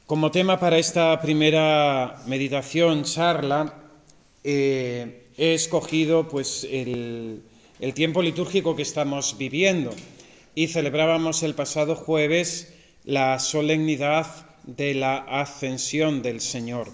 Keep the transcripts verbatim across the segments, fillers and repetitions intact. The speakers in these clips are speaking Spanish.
Como tema para esta primera meditación, charla, eh, he escogido pues, el, el tiempo litúrgico que estamos viviendo y celebrábamos el pasado jueves la solemnidad de la Ascensión del Señor.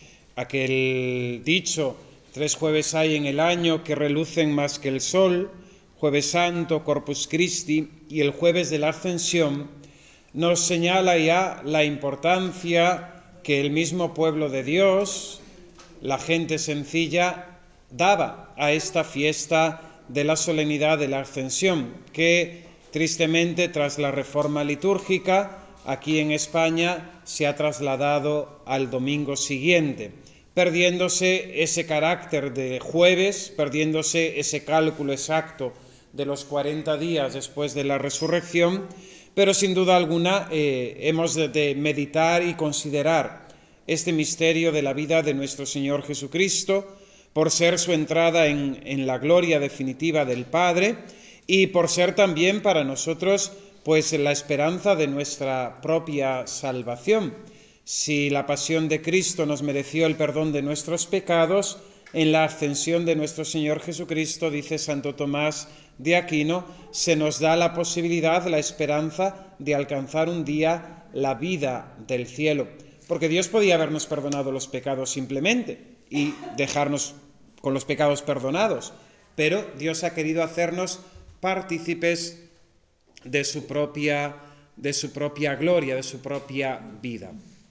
Aquel dicho, tres jueves hay en el año que relucen más que el sol, Jueves Santo, Corpus Christi y el jueves de la Ascensión, nos señala ya la importancia que el mismo pueblo de Dios, la gente sencilla, daba a esta fiesta de la solemnidad de la Ascensión, que tristemente tras la reforma litúrgica aquí en España se ha trasladado al domingo siguiente, perdiéndose ese carácter de jueves, perdiéndose ese cálculo exacto de los cuarenta días después de la resurrección, pero sin duda alguna eh, hemos de, de meditar y considerar este misterio de la vida de nuestro Señor Jesucristo, por ser su entrada en, en la gloria definitiva del Padre y por ser también para nosotros pues la esperanza de nuestra propia salvación. Si la pasión de Cristo nos mereció el perdón de nuestros pecados, en la ascensión de nuestro Señor Jesucristo, dice Santo Tomás de Aquino, se nos da la posibilidad, la esperanza de alcanzar un día la vida del cielo. Porque Dios podía habernos perdonado los pecados simplemente y dejarnos con los pecados perdonados, pero Dios ha querido hacernos partícipes de su propia, de su propia gloria, de su propia vida.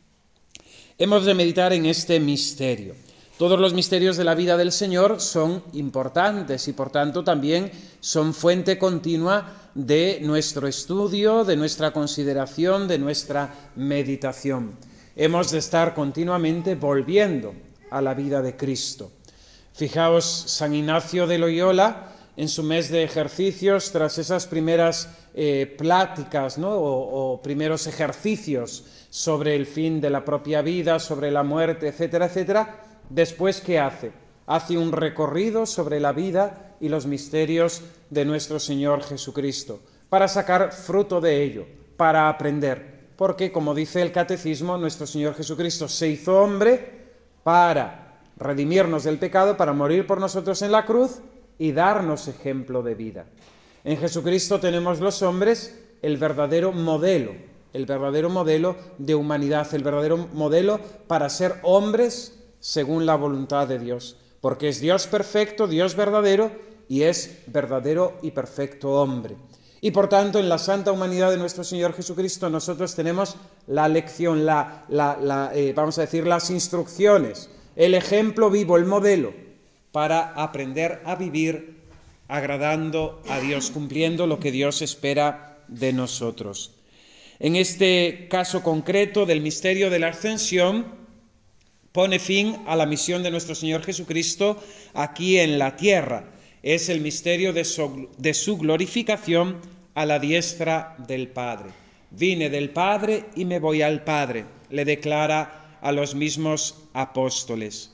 Hemos de meditar en este misterio. Todos los misterios de la vida del Señor son importantes y por tanto también son fuente continua de nuestro estudio, de nuestra consideración, de nuestra meditación. Hemos de estar continuamente volviendo a la vida de Cristo. Fijaos, San Ignacio de Loyola, en su mes de ejercicios, tras esas primeras eh, pláticas, ¿no? o, o primeros ejercicios sobre el fin de la propia vida, sobre la muerte, etcétera, etcétera, después, ¿qué hace? Hace un recorrido sobre la vida y los misterios de nuestro Señor Jesucristo, para sacar fruto de ello, para aprender. Porque, como dice el Catecismo, nuestro Señor Jesucristo se hizo hombre para redimirnos del pecado, para morir por nosotros en la cruz y darnos ejemplo de vida. En Jesucristo tenemos los hombres el verdadero modelo, el verdadero modelo de humanidad, el verdadero modelo para ser hombres según la voluntad de Dios, porque es Dios perfecto, Dios verdadero, y es verdadero y perfecto hombre. Y por tanto, en la santa humanidad de nuestro Señor Jesucristo, nosotros tenemos la lección, la, la, la, eh, vamos a decir, las instrucciones, el ejemplo vivo, el modelo, para aprender a vivir agradando a Dios, cumpliendo lo que Dios espera de nosotros. En este caso concreto del misterio de la Ascensión, pone fin a la misión de nuestro Señor Jesucristo aquí en la tierra. Es el misterio de su, de su glorificación a la diestra del Padre. Vine del Padre y me voy al Padre, le declara a los mismos apóstoles.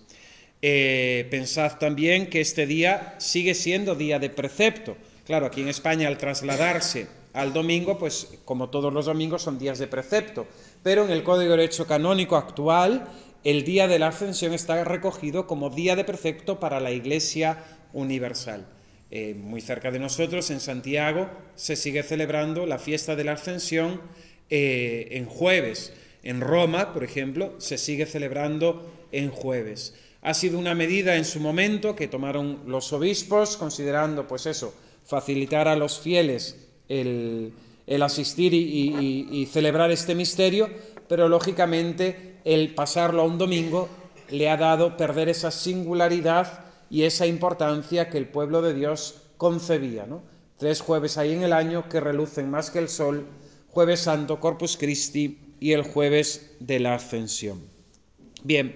Eh, pensad también que este día sigue siendo día de precepto. Claro, aquí en España al trasladarse al domingo, pues como todos los domingos son días de precepto, pero en el Código de Derecho Canónico actual el día de la Ascensión está recogido como día de precepto para la Iglesia universal. Eh, muy cerca de nosotros, en Santiago, se sigue celebrando la fiesta de la Ascensión eh, en jueves. En Roma, por ejemplo, se sigue celebrando en jueves. Ha sido una medida en su momento que tomaron los obispos, considerando, pues eso, facilitar a los fieles el, el asistir y, y, y celebrar este misterio, pero lógicamente el pasarlo a un domingo le ha dado perder esa singularidad y esa importancia que el pueblo de Dios concebía, ¿no? Tres jueves hay en el año que relucen más que el sol: Jueves Santo, Corpus Christi y el jueves de la Ascensión. Bien,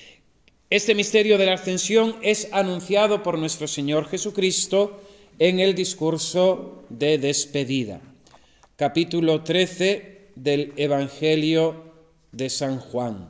este misterio de la Ascensión es anunciado por nuestro Señor Jesucristo en el discurso de despedida. Capítulo trece del Evangelio de San Juan.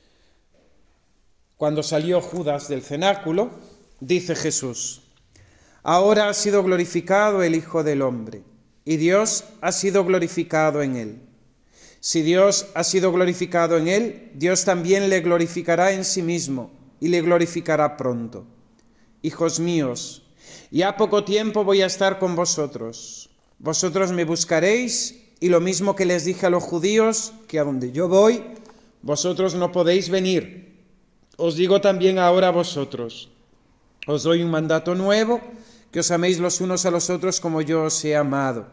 Cuando salió Judas del cenáculo, dice Jesús: Ahora ha sido glorificado el Hijo del Hombre, y Dios ha sido glorificado en él. Si Dios ha sido glorificado en él, Dios también le glorificará en sí mismo, y le glorificará pronto. Hijos míos, ya poco tiempo voy a estar con vosotros. Vosotros me buscaréis, y lo mismo que les dije a los judíos, que a donde yo voy, vosotros no podéis venir. Os digo también ahora a vosotros. Os doy un mandato nuevo, que os améis los unos a los otros como yo os he amado.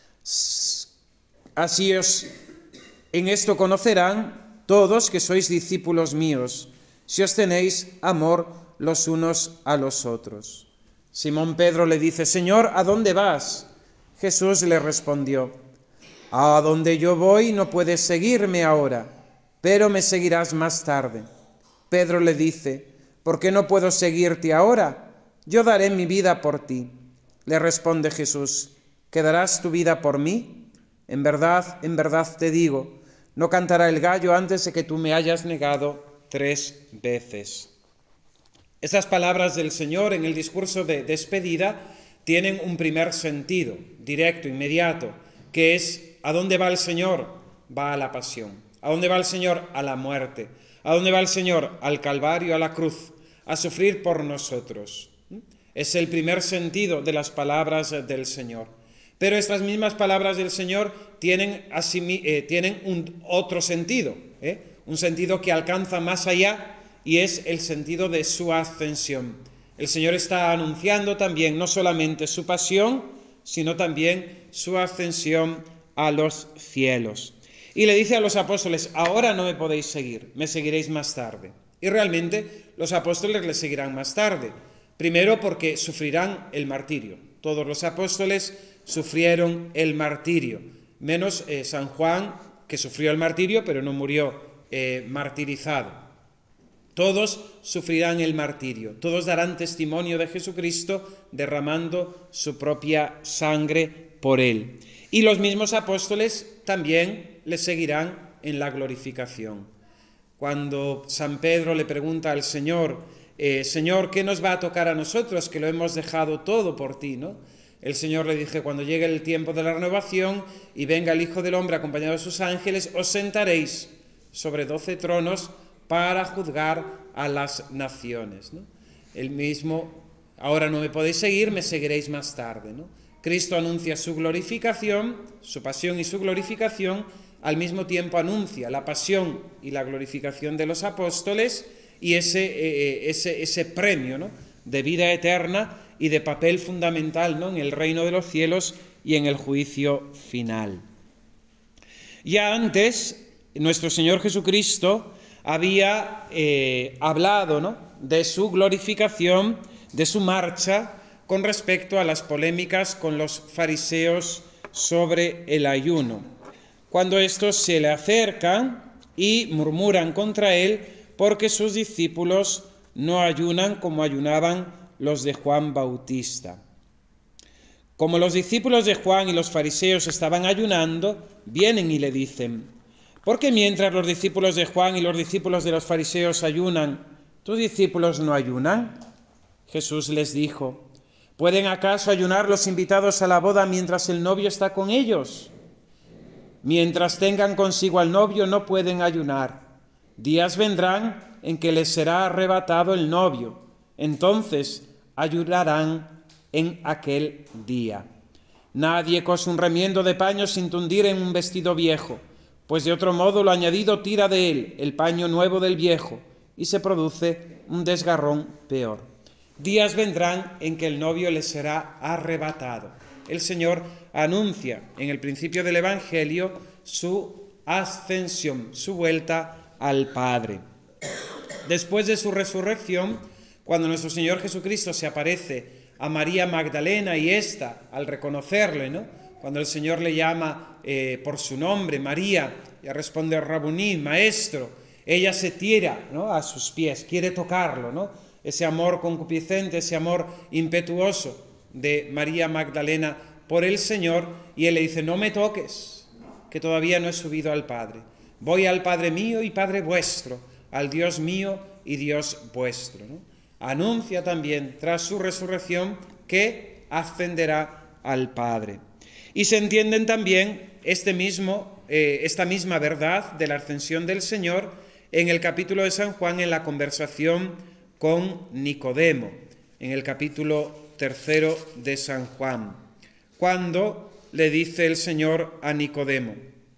Así os, en esto conocerán todos que sois discípulos míos, si os tenéis amor los unos a los otros. Simón Pedro le dice: Señor, ¿a dónde vas? Jesús le respondió: a donde yo voy no puedes seguirme ahora, pero me seguirás más tarde. Pedro le dice: ¿por qué no puedo seguirte ahora? Yo daré mi vida por ti. Le responde Jesús: ¿que darás tu vida por mí? En verdad, en verdad te digo, no cantará el gallo antes de que tú me hayas negado tres veces. Estas palabras del Señor en el discurso de despedida tienen un primer sentido, directo, inmediato, que es: ¿a dónde va el Señor? Va a la pasión. ¿A dónde va el Señor? A la muerte. ¿A dónde va el Señor? Al Calvario, a la cruz, a sufrir por nosotros. Es el primer sentido de las palabras del Señor. Pero estas mismas palabras del Señor tienen, así, eh, tienen un otro sentido, ¿eh? un sentido que alcanza más allá, y es el sentido de su ascensión. El Señor está anunciando también no solamente su pasión, sino también su ascensión a los cielos. Y le dice a los apóstoles: ahora no me podéis seguir, me seguiréis más tarde. Y realmente los apóstoles le seguirán más tarde. Primero porque sufrirán el martirio. Todos los apóstoles sufrieron el martirio, menos eh, San Juan, que sufrió el martirio, pero no murió eh, martirizado. Todos sufrirán el martirio, todos darán testimonio de Jesucristo derramando su propia sangre por él. Y los mismos apóstoles también le seguirán en la glorificación. Cuando San Pedro le pregunta al Señor: eh, Señor, ¿qué nos va a tocar a nosotros, que lo hemos dejado todo por ti, ¿no? El Señor le dice: cuando llegue el tiempo de la renovación y venga el Hijo del Hombre acompañado de sus ángeles, os sentaréis sobre doce tronos para juzgar a las naciones, ¿no? El mismo: ahora no me podéis seguir, me seguiréis más tarde, ¿no? Cristo anuncia su glorificación, su pasión y su glorificación, al mismo tiempo anuncia la pasión y la glorificación de los apóstoles y ese, eh, ese, ese premio, ¿no?, de vida eterna y de papel fundamental, ¿no?, en el reino de los cielos y en el juicio final. Ya antes, nuestro Señor Jesucristo había eh, hablado, ¿no?, de su glorificación, de su marcha, con respecto a las polémicas con los fariseos sobre el ayuno, cuando estos se le acercan y murmuran contra él porque sus discípulos no ayunan como ayunaban los de Juan Bautista. Como los discípulos de Juan y los fariseos estaban ayunando, vienen y le dicen: ¿por qué mientras los discípulos de Juan y los discípulos de los fariseos ayunan, tus discípulos no ayunan? Jesús les dijo: ¿pueden acaso ayunar los invitados a la boda mientras el novio está con ellos? Mientras tengan consigo al novio no pueden ayunar. Días vendrán en que les será arrebatado el novio. Entonces ayunarán en aquel día. Nadie cose un remiendo de paño sin tundir en un vestido viejo, pues de otro modo lo añadido tira de él el paño nuevo del viejo y se produce un desgarrón peor. Días vendrán en que el novio les será arrebatado. El Señor anuncia en el principio del Evangelio su ascensión, su vuelta al Padre. Después de su resurrección, cuando nuestro Señor Jesucristo se aparece a María Magdalena y ésta, al reconocerle, ¿no?, cuando el Señor le llama eh, por su nombre, María, y responde Rabuní, maestro, ella se tira, ¿no?, a sus pies, quiere tocarlo, ¿no? Ese amor concupiscente, ese amor impetuoso de María Magdalena por el Señor, y él le dice: no me toques, que todavía no he subido al Padre. Voy al Padre mío y Padre vuestro, al Dios mío y Dios vuestro, ¿no? Anuncia también, tras su resurrección, que ascenderá al Padre. Y se entienden también este mismo, eh, esta misma verdad de la ascensión del Señor en el capítulo de San Juan, en la conversación con Nicodemo, en el capítulo tercero de San Juan, cuando le dice el Señor a Nicodemo: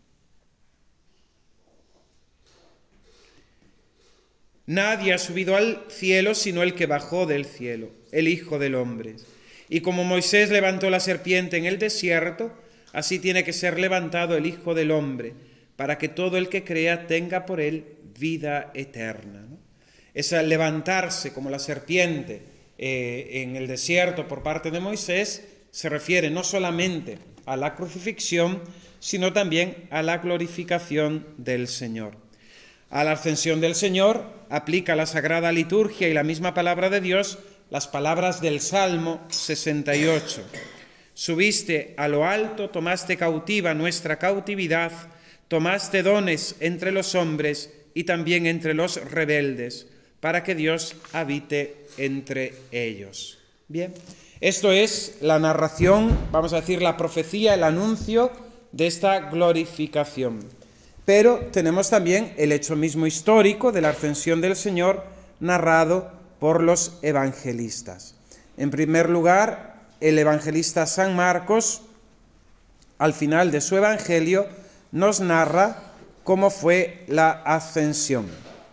nadie ha subido al cielo sino el que bajó del cielo, el Hijo del Hombre. Y como Moisés levantó la serpiente en el desierto, así tiene que ser levantado el Hijo del Hombre, para que todo el que crea tenga por él vida eterna, ¿no? Ese levantarse como la serpiente eh, en el desierto por parte de Moisés se refiere no solamente a la crucifixión, sino también a la glorificación del Señor. A la ascensión del Señor aplica la Sagrada Liturgia y la misma palabra de Dios las palabras del Salmo sesenta y ocho. Subiste a lo alto, tomaste cautiva nuestra cautividad, tomaste dones entre los hombres y también entre los rebeldes, para que Dios habite entre ellos. Bien, esto es la narración, vamos a decir, la profecía, el anuncio de esta glorificación. Pero tenemos también el hecho mismo histórico de la ascensión del Señor narrado por los evangelistas. En primer lugar, el evangelista San Marcos, al final de su evangelio, nos narra cómo fue la ascensión.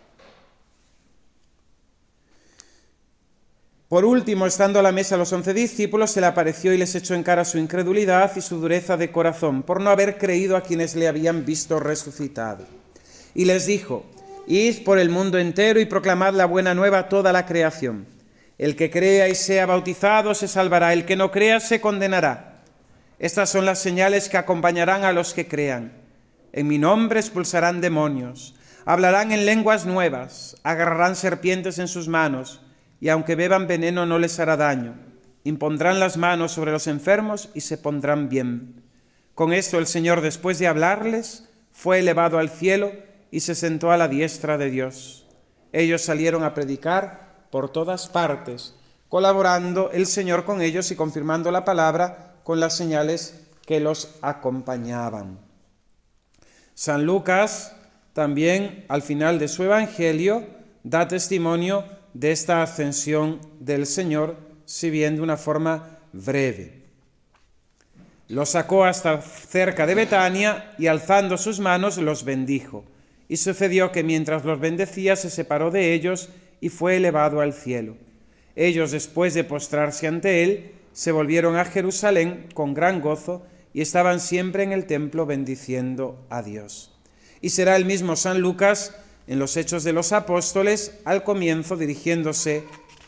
Por último, estando a la mesa los once discípulos, se le apareció y les echó en cara su incredulidad y su dureza de corazón, por no haber creído a quienes le habían visto resucitado. Y les dijo: id por el mundo entero y proclamad la buena nueva a toda la creación. El que crea y sea bautizado se salvará, el que no crea se condenará. Estas son las señales que acompañarán a los que crean. En mi nombre expulsarán demonios, hablarán en lenguas nuevas, agarrarán serpientes en sus manos, y aunque beban veneno no les hará daño. Impondrán las manos sobre los enfermos y se pondrán bien. Con esto el Señor, después de hablarles, fue elevado al cielo y se sentó a la diestra de Dios. Ellos salieron a predicar por todas partes, colaborando el Señor con ellos y confirmando la palabra con las señales que los acompañaban. San Lucas también, al final de su evangelio, da testimonio de esta ascensión del Señor, si bien de una forma breve. Los sacó hasta cerca de Betania y alzando sus manos los bendijo. Y sucedió que mientras los bendecía se separó de ellos y fue elevado al cielo. Ellos, después de postrarse ante él, se volvieron a Jerusalén con gran gozo y estaban siempre en el templo bendiciendo a Dios. Y será el mismo San Lucas en los Hechos de los Apóstoles, al comienzo, dirigiéndose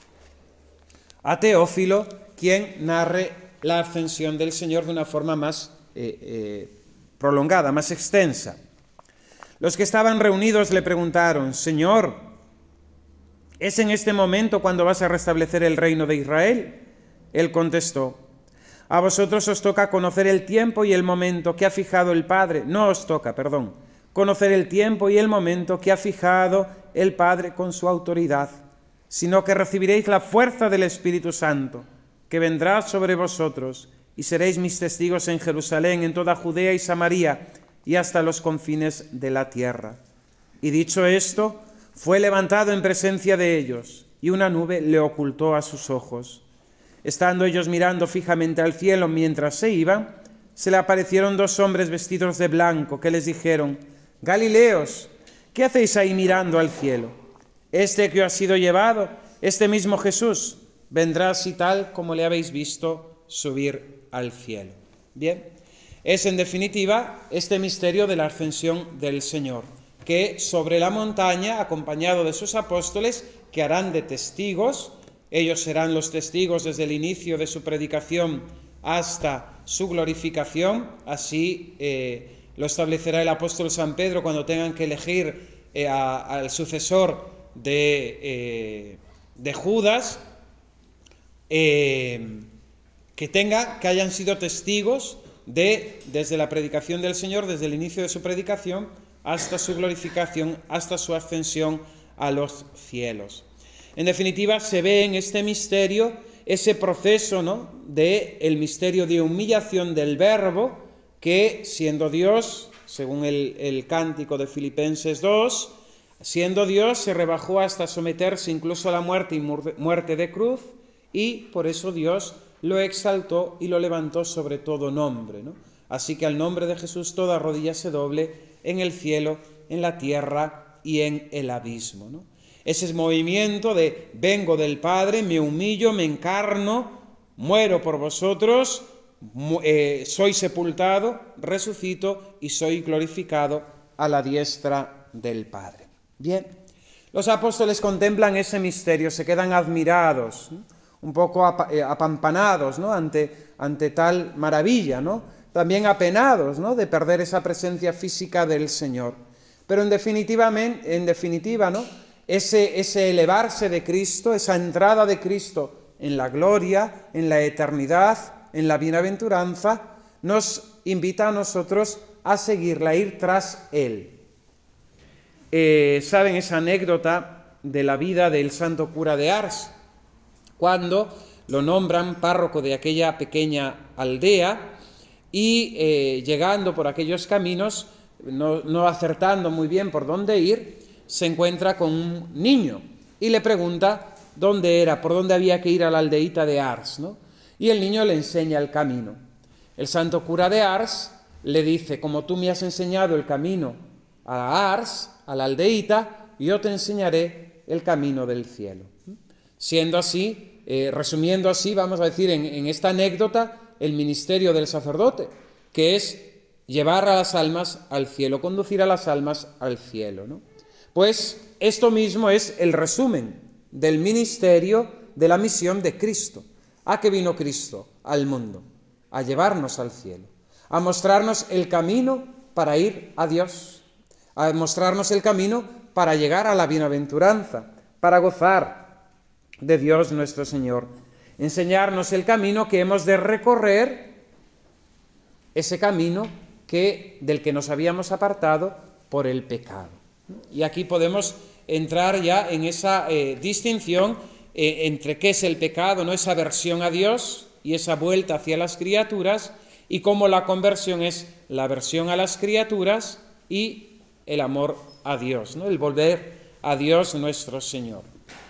a Teófilo, quien narre la ascensión del Señor de una forma más eh, eh, prolongada, más extensa. Los que estaban reunidos le preguntaron: Señor, ¿es en este momento cuando vas a restablecer el reino de Israel? Él contestó: a vosotros os toca conocer el tiempo y el momento que ha fijado el Padre. No os toca, perdón, conocer el tiempo y el momento que ha fijado el Padre con su autoridad, sino que recibiréis la fuerza del Espíritu Santo, que vendrá sobre vosotros, y seréis mis testigos en Jerusalén, en toda Judea y Samaria, y hasta los confines de la tierra. Y dicho esto, fue levantado en presencia de ellos, y una nube le ocultó a sus ojos. Estando ellos mirando fijamente al cielo mientras se iban, se le aparecieron dos hombres vestidos de blanco, que les dijeron: Galileos, ¿qué hacéis ahí mirando al cielo? Este que os ha sido llevado, este mismo Jesús, vendrá así tal como le habéis visto subir al cielo. Bien, es en definitiva este misterio de la ascensión del Señor, que sobre la montaña, acompañado de sus apóstoles, que harán de testigos, ellos serán los testigos desde el inicio de su predicación hasta su glorificación, así eh, lo establecerá el apóstol San Pedro cuando tengan que elegir eh, a, al sucesor de, eh, de Judas, eh, que, tenga, que hayan sido testigos de, desde la predicación del Señor, desde el inicio de su predicación hasta su glorificación, hasta su ascensión a los cielos. En definitiva, se ve en este misterio ese proceso, ¿no?, de el misterio de humillación del Verbo, que siendo Dios, según el, el cántico de Filipenses dos, siendo Dios se rebajó hasta someterse incluso a la muerte y muerte de cruz, y por eso Dios lo exaltó y lo levantó sobre todo nombre, ¿no? Así que al nombre de Jesús toda rodilla se doble en el cielo, en la tierra y en el abismo, ¿no? Ese movimiento de vengo del Padre, me humillo, me encarno, muero por vosotros, eh, soy sepultado, resucito y soy glorificado a la diestra del Padre. Bien, los apóstoles contemplan ese misterio, se quedan admirados, ¿no?, un poco apampanados, ¿no?, ante, ante tal maravilla, ¿no?, también apenados, ¿no?, de perder esa presencia física del Señor. Pero en definitiva, en definitiva ¿no?, ese, ese elevarse de Cristo, esa entrada de Cristo en la gloria, en la eternidad, en la bienaventuranza, nos invita a nosotros a seguirla, a ir tras Él. Eh, ¿Saben esa anécdota de la vida del santo cura de Ars? Cuando lo nombran párroco de aquella pequeña aldea y eh, llegando por aquellos caminos, no, no acertando muy bien por dónde ir, se encuentra con un niño y le pregunta dónde era, por dónde había que ir a la aldeíta de Ars, ¿no? Y el niño le enseña el camino. El santo cura de Ars le dice, como tú me has enseñado el camino a Ars, a la aldeíta, yo te enseñaré el camino del cielo. Siendo así, eh, resumiendo así, vamos a decir en, en esta anécdota, el ministerio del sacerdote, que es llevar a las almas al cielo, conducir a las almas al cielo, ¿no? Pues esto mismo es el resumen del ministerio, de la misión de Cristo. ¿A qué vino Cristo al mundo? A llevarnos al cielo, a mostrarnos el camino para ir a Dios, a mostrarnos el camino para llegar a la bienaventuranza, para gozar de Dios nuestro Señor, enseñarnos el camino que hemos de recorrer, ese camino que, del que nos habíamos apartado por el pecado. Y aquí podemos entrar ya en esa eh, distinción eh, entre qué es el pecado, ¿no?, esa aversión a Dios y esa vuelta hacia las criaturas, y cómo la conversión es la aversión a las criaturas y el amor a Dios, ¿no?, el volver a Dios nuestro Señor.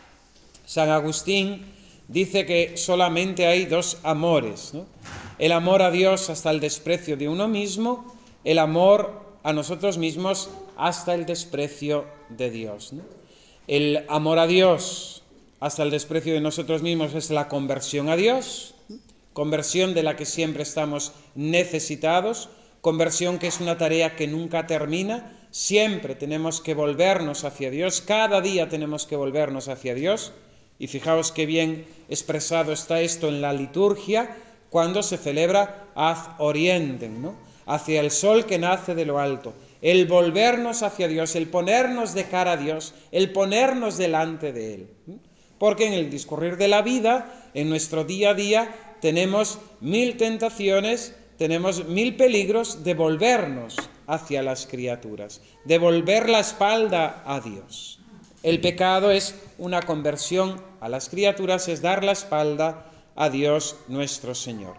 San Agustín dice que solamente hay dos amores, ¿no?, el amor a Dios hasta el desprecio de uno mismo, el amor a nosotros mismos hasta el desprecio de Dios, ¿no? El amor a Dios hasta el desprecio de nosotros mismos es la conversión a Dios, conversión de la que siempre estamos necesitados, conversión que es una tarea que nunca termina, siempre tenemos que volvernos hacia Dios, cada día tenemos que volvernos hacia Dios. Y fijaos qué bien expresado está esto en la liturgia cuando se celebra ad orientem, ¿no?, hacia el sol que nace de lo alto, el volvernos hacia Dios, el ponernos de cara a Dios, el ponernos delante de Él. Porque en el discurrir de la vida, en nuestro día a día, tenemos mil tentaciones, tenemos mil peligros de volvernos hacia las criaturas, de volver la espalda a Dios. El pecado es una conversión a las criaturas, es dar la espalda a Dios nuestro Señor.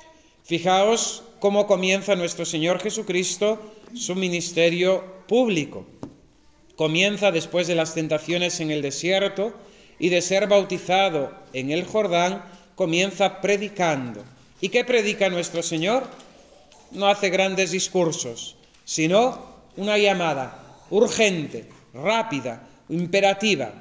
Fijaos cómo comienza nuestro Señor Jesucristo su ministerio público. Comienza después de las tentaciones en el desierto y de ser bautizado en el Jordán, comienza predicando. ¿Y qué predica nuestro Señor? No hace grandes discursos, sino una llamada urgente, rápida, imperativa: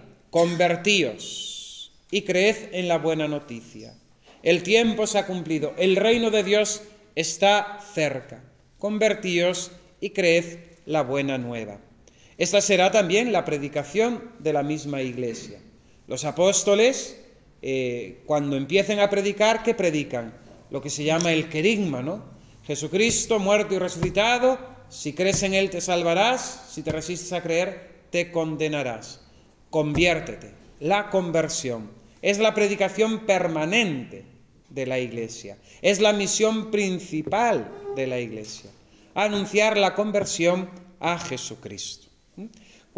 convertíos y creed en la buena noticia. El tiempo se ha cumplido, el reino de Dios está cerca. Convertíos y creed la buena nueva. Esta será también la predicación de la misma Iglesia. Los apóstoles, eh, cuando empiecen a predicar, ¿qué predican? Lo que se llama el querigma, ¿no? Jesucristo, muerto y resucitado, si crees en Él te salvarás, si te resistes a creer, te condenarás. Conviértete. La conversión es la predicación permanente de la Iglesia, es la misión principal de la Iglesia, anunciar la conversión a Jesucristo.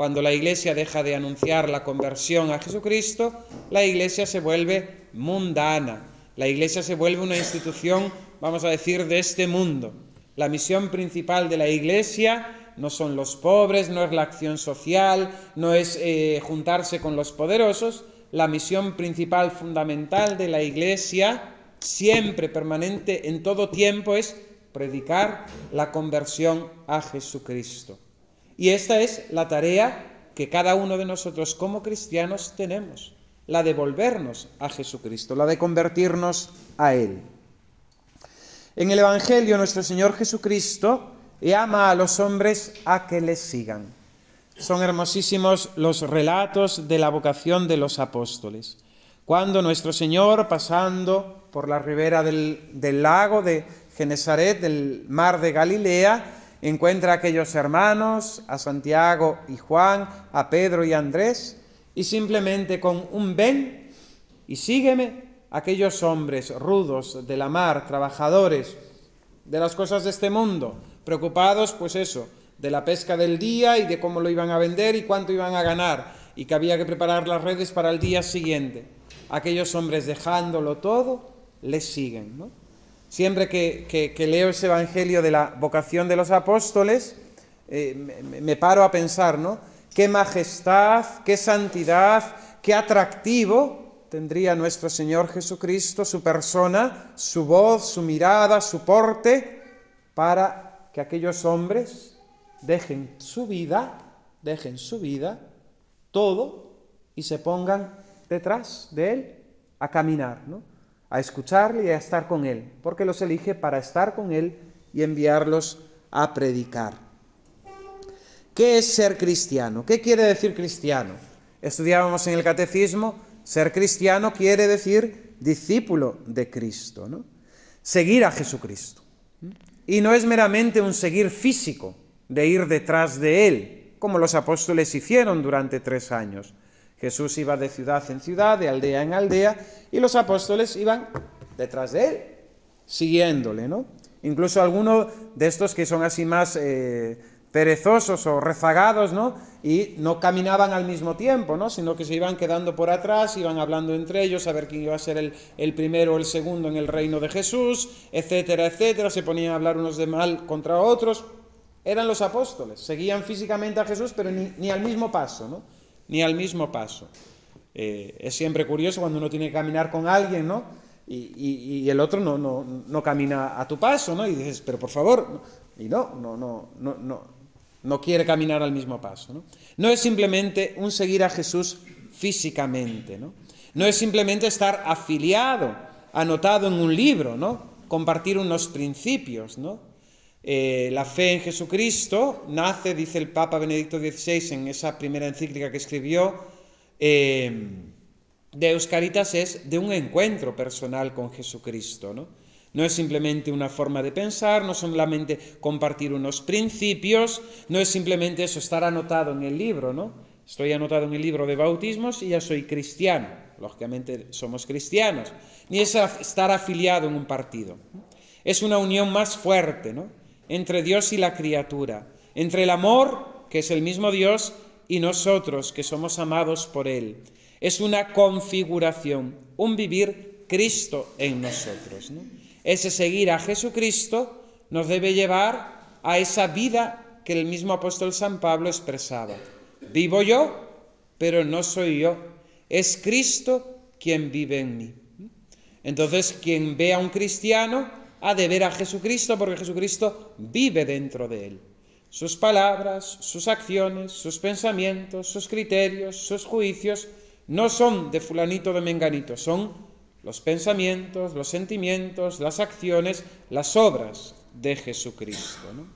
Cuando la Iglesia deja de anunciar la conversión a Jesucristo, la Iglesia se vuelve mundana. La Iglesia se vuelve una institución, vamos a decir, de este mundo. La misión principal de la Iglesia no son los pobres, no es la acción social, no es eh, juntarse con los poderosos. La misión principal, fundamental de la Iglesia, siempre permanente, en todo tiempo, es predicar la conversión a Jesucristo. Y esta es la tarea que cada uno de nosotros como cristianos tenemos, la de volvernos a Jesucristo, la de convertirnos a Él. En el Evangelio, nuestro Señor Jesucristo llama a los hombres a que le sigan. Son hermosísimos los relatos de la vocación de los apóstoles. Cuando nuestro Señor, pasando por la ribera del, del lago de Genesaret, del mar de Galilea, encuentra a aquellos hermanos, a Santiago y Juan, a Pedro y Andrés, y simplemente con un ven y sígueme, aquellos hombres rudos de la mar, trabajadores de las cosas de este mundo, preocupados, pues eso, de la pesca del día y de cómo lo iban a vender y cuánto iban a ganar, y que había que preparar las redes para el día siguiente. Aquellos hombres, dejándolo todo, les siguen, ¿no? Siempre que, que, que leo ese Evangelio de la vocación de los apóstoles, eh, me, me paro a pensar, ¿no? Qué majestad, qué santidad, qué atractivo tendría nuestro Señor Jesucristo, su persona, su voz, su mirada, su porte, para que aquellos hombres dejen su vida, dejen su vida, todo, y se pongan detrás de Él a caminar, ¿no? A escucharle y a estar con Él, porque los elige para estar con Él y enviarlos a predicar. ¿Qué es ser cristiano? ¿Qué quiere decir cristiano? Estudiábamos en el catecismo, ser cristiano quiere decir discípulo de Cristo, ¿no? Seguir a Jesucristo. Y no es meramente un seguir físico, de ir detrás de Él, como los apóstoles hicieron durante tres años. Jesús iba de ciudad en ciudad, de aldea en aldea, y los apóstoles iban detrás de Él, siguiéndole, ¿no? Incluso algunos de estos que son así más eh, perezosos o rezagados, ¿no? Y no caminaban al mismo tiempo, ¿no? Sino que se iban quedando por atrás, iban hablando entre ellos a ver quién iba a ser el, el primero o el segundo en el reino de Jesús, etcétera, etcétera. Se ponían a hablar unos de mal contra otros. Eran los apóstoles, seguían físicamente a Jesús, pero ni, ni al mismo paso, ¿no? Ni al mismo paso. Eh, es siempre curioso cuando uno tiene que caminar con alguien, ¿no? Y, y, y el otro no, no, no camina a tu paso, ¿no? Y dices, pero por favor, y no, no, no, no, no, no quiere caminar al mismo paso, ¿no? No es simplemente un seguir a Jesús físicamente, ¿no? No es simplemente estar afiliado, anotado en un libro, ¿no? Compartir unos principios, ¿no? Eh, la fe en Jesucristo nace, dice el Papa Benedicto dieciséis en esa primera encíclica que escribió, eh, Deus Caritas, es de un encuentro personal con Jesucristo, ¿no? No es simplemente una forma de pensar, no solamente compartir unos principios, no es simplemente eso, estar anotado en el libro, ¿no? Estoy anotado en el libro de bautismos y ya soy cristiano, lógicamente somos cristianos, ni es estar afiliado en un partido. Es una unión más fuerte, ¿no? Entre Dios y la criatura, entre el amor, que es el mismo Dios, y nosotros, que somos amados por Él. Es una configuración, un vivir Cristo en nosotros, ¿no? Ese seguir a Jesucristo nos debe llevar a esa vida que el mismo apóstol San Pablo expresaba. Vivo yo, pero no soy yo, es Cristo quien vive en mí. Entonces, quien ve a un cristiano ha de ver a Jesucristo, porque Jesucristo vive dentro de él. Sus palabras, sus acciones, sus pensamientos, sus criterios, sus juicios, no son de fulanito de menganito, son los pensamientos, los sentimientos, las acciones, las obras de Jesucristo, ¿no?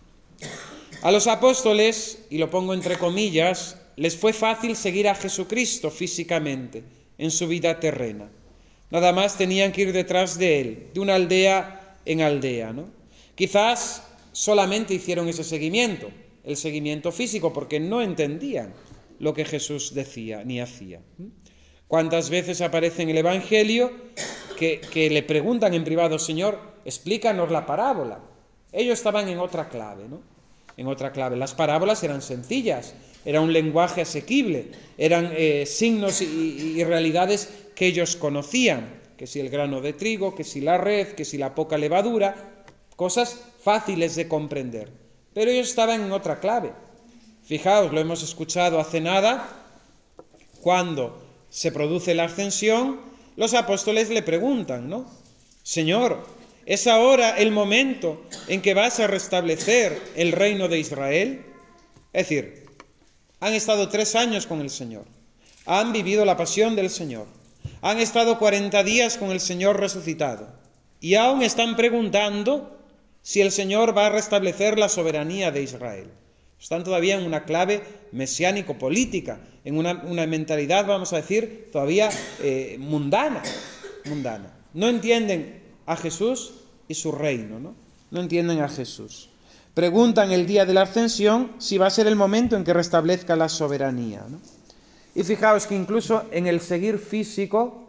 A los apóstoles, y lo pongo entre comillas, les fue fácil seguir a Jesucristo físicamente en su vida terrena. Nada más tenían que ir detrás de él, de una aldea en aldea, ¿no? Quizás solamente hicieron ese seguimiento, el seguimiento físico, porque no entendían lo que Jesús decía ni hacía. ¿Cuántas veces aparece en el Evangelio que, que le preguntan en privado, Señor, explícanos la parábola? Ellos estaban en otra clave, ¿no? en otra clave. Las parábolas eran sencillas, era un lenguaje asequible, eran eh, signos y, y realidades que ellos conocían, que si el grano de trigo, que si la red, que si la poca levadura, cosas fáciles de comprender. Pero ellos estaban en otra clave. Fijaos, lo hemos escuchado hace nada, cuando se produce la ascensión, los apóstoles le preguntan, ¿no? Señor, ¿es ahora el momento en que vas a restablecer el reino de Israel? Es decir, han estado tres años con el Señor, han vivido la pasión del Señor, han estado cuarenta días con el Señor resucitado y aún están preguntando si el Señor va a restablecer la soberanía de Israel. Están todavía en una clave mesiánico-política, en una, una mentalidad, vamos a decir, todavía eh, mundana, mundana. No entienden a Jesús y su reino, ¿no? No entienden a Jesús. Preguntan el día de la ascensión si va a ser el momento en que restablezca la soberanía, ¿no? Y fijaos que incluso en el seguir físico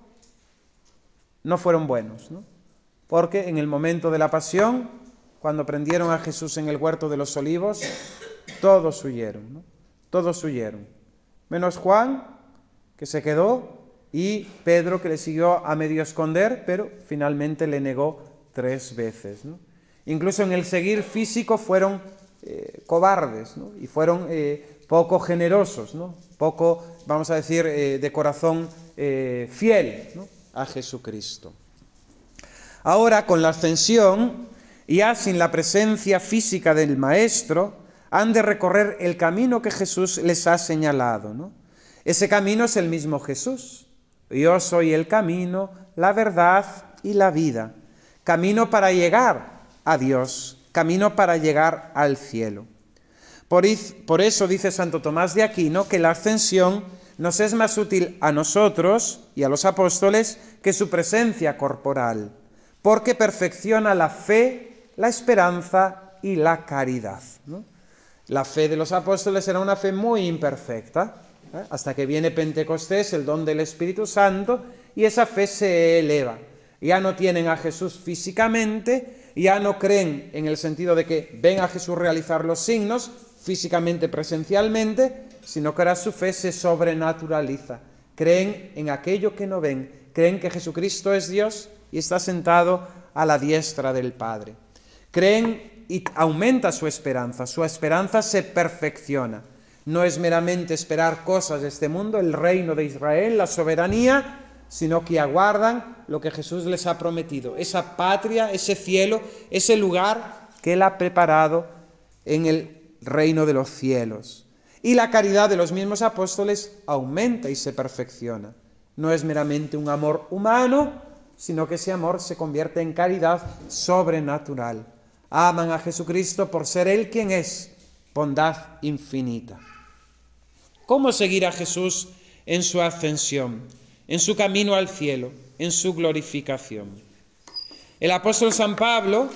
no fueron buenos, ¿no? Porque en el momento de la pasión, cuando prendieron a Jesús en el huerto de los olivos, todos huyeron, ¿no? Todos huyeron. Menos Juan, que se quedó, y Pedro, que le siguió a medio esconder, pero finalmente le negó tres veces, ¿no? Incluso en el seguir físico fueron eh, cobardes, ¿no? Y fueron eh, poco generosos, ¿no? Poco, vamos a decir, eh, de corazón eh, fiel, ¿no? A Jesucristo. Ahora, con la ascensión, ya sin la presencia física del Maestro, han de recorrer el camino que Jesús les ha señalado, ¿no? Ese camino es el mismo Jesús. Yo soy el camino, la verdad y la vida. Camino para llegar a Dios, camino para llegar al cielo. Por, por eso dice Santo Tomás de Aquino que la ascensión nos es más útil a nosotros y a los apóstoles que su presencia corporal, porque perfecciona la fe, la esperanza y la caridad, ¿no? La fe de los apóstoles era una fe muy imperfecta, ¿eh? Hasta que viene Pentecostés, el don del Espíritu Santo, y esa fe se eleva. Ya no tienen a Jesús físicamente, ya no creen en el sentido de que ven a Jesús realizar los signos, físicamente, presencialmente, sino que ahora su fe se sobrenaturaliza. Creen en aquello que no ven, creen que Jesucristo es Dios y está sentado a la diestra del Padre. Creen y aumenta su esperanza, su esperanza se perfecciona. No es meramente esperar cosas de este mundo, el reino de Israel, la soberanía, sino que aguardan lo que Jesús les ha prometido, esa patria, ese cielo, ese lugar que Él ha preparado en el reino de los cielos. Y la caridad de los mismos apóstoles aumenta y se perfecciona. No es meramente un amor humano, sino que ese amor se convierte en caridad sobrenatural. Aman a Jesucristo por ser Él quien es, bondad infinita. ¿Cómo seguir a Jesús en su ascensión, en su camino al cielo, en su glorificación? El apóstol San Pablo,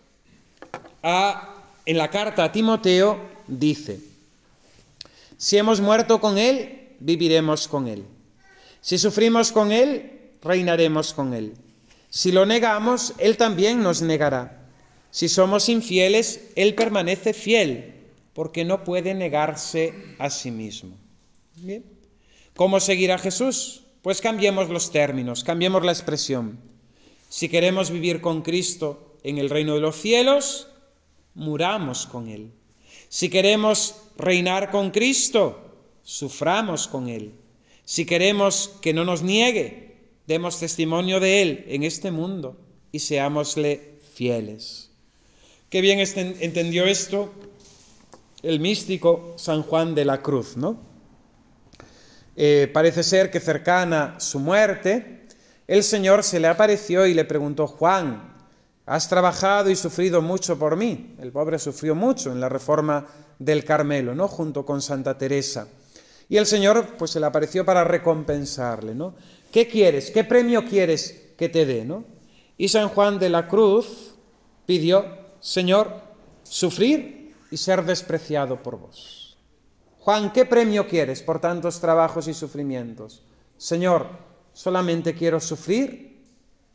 a, en la carta a Timoteo, dice: si hemos muerto con Él, viviremos con Él. Si sufrimos con Él, reinaremos con Él. Si lo negamos, Él también nos negará. Si somos infieles, Él permanece fiel, porque no puede negarse a sí mismo. Bien. ¿Cómo seguir a Jesús? Pues cambiemos los términos, cambiemos la expresión. Si queremos vivir con Cristo en el reino de los cielos, muramos con Él. Si queremos reinar con Cristo, suframos con Él. Si queremos que no nos niegue, demos testimonio de Él en este mundo y seámosle fieles. Qué bien entendió esto el místico San Juan de la Cruz, ¿no? Eh, parece ser que cercana su muerte, el Señor se le apareció y le preguntó: Juan, has trabajado y sufrido mucho por mí. El pobre sufrió mucho en la reforma del Carmelo, ¿no? Junto con Santa Teresa. Y el Señor pues se le apareció para recompensarle, ¿no? ¿Qué quieres? ¿Qué premio quieres que te dé, ¿no? Y San Juan de la Cruz pidió: Señor, sufrir y ser despreciado por vos. Juan, ¿qué premio quieres por tantos trabajos y sufrimientos? Señor, solamente quiero sufrir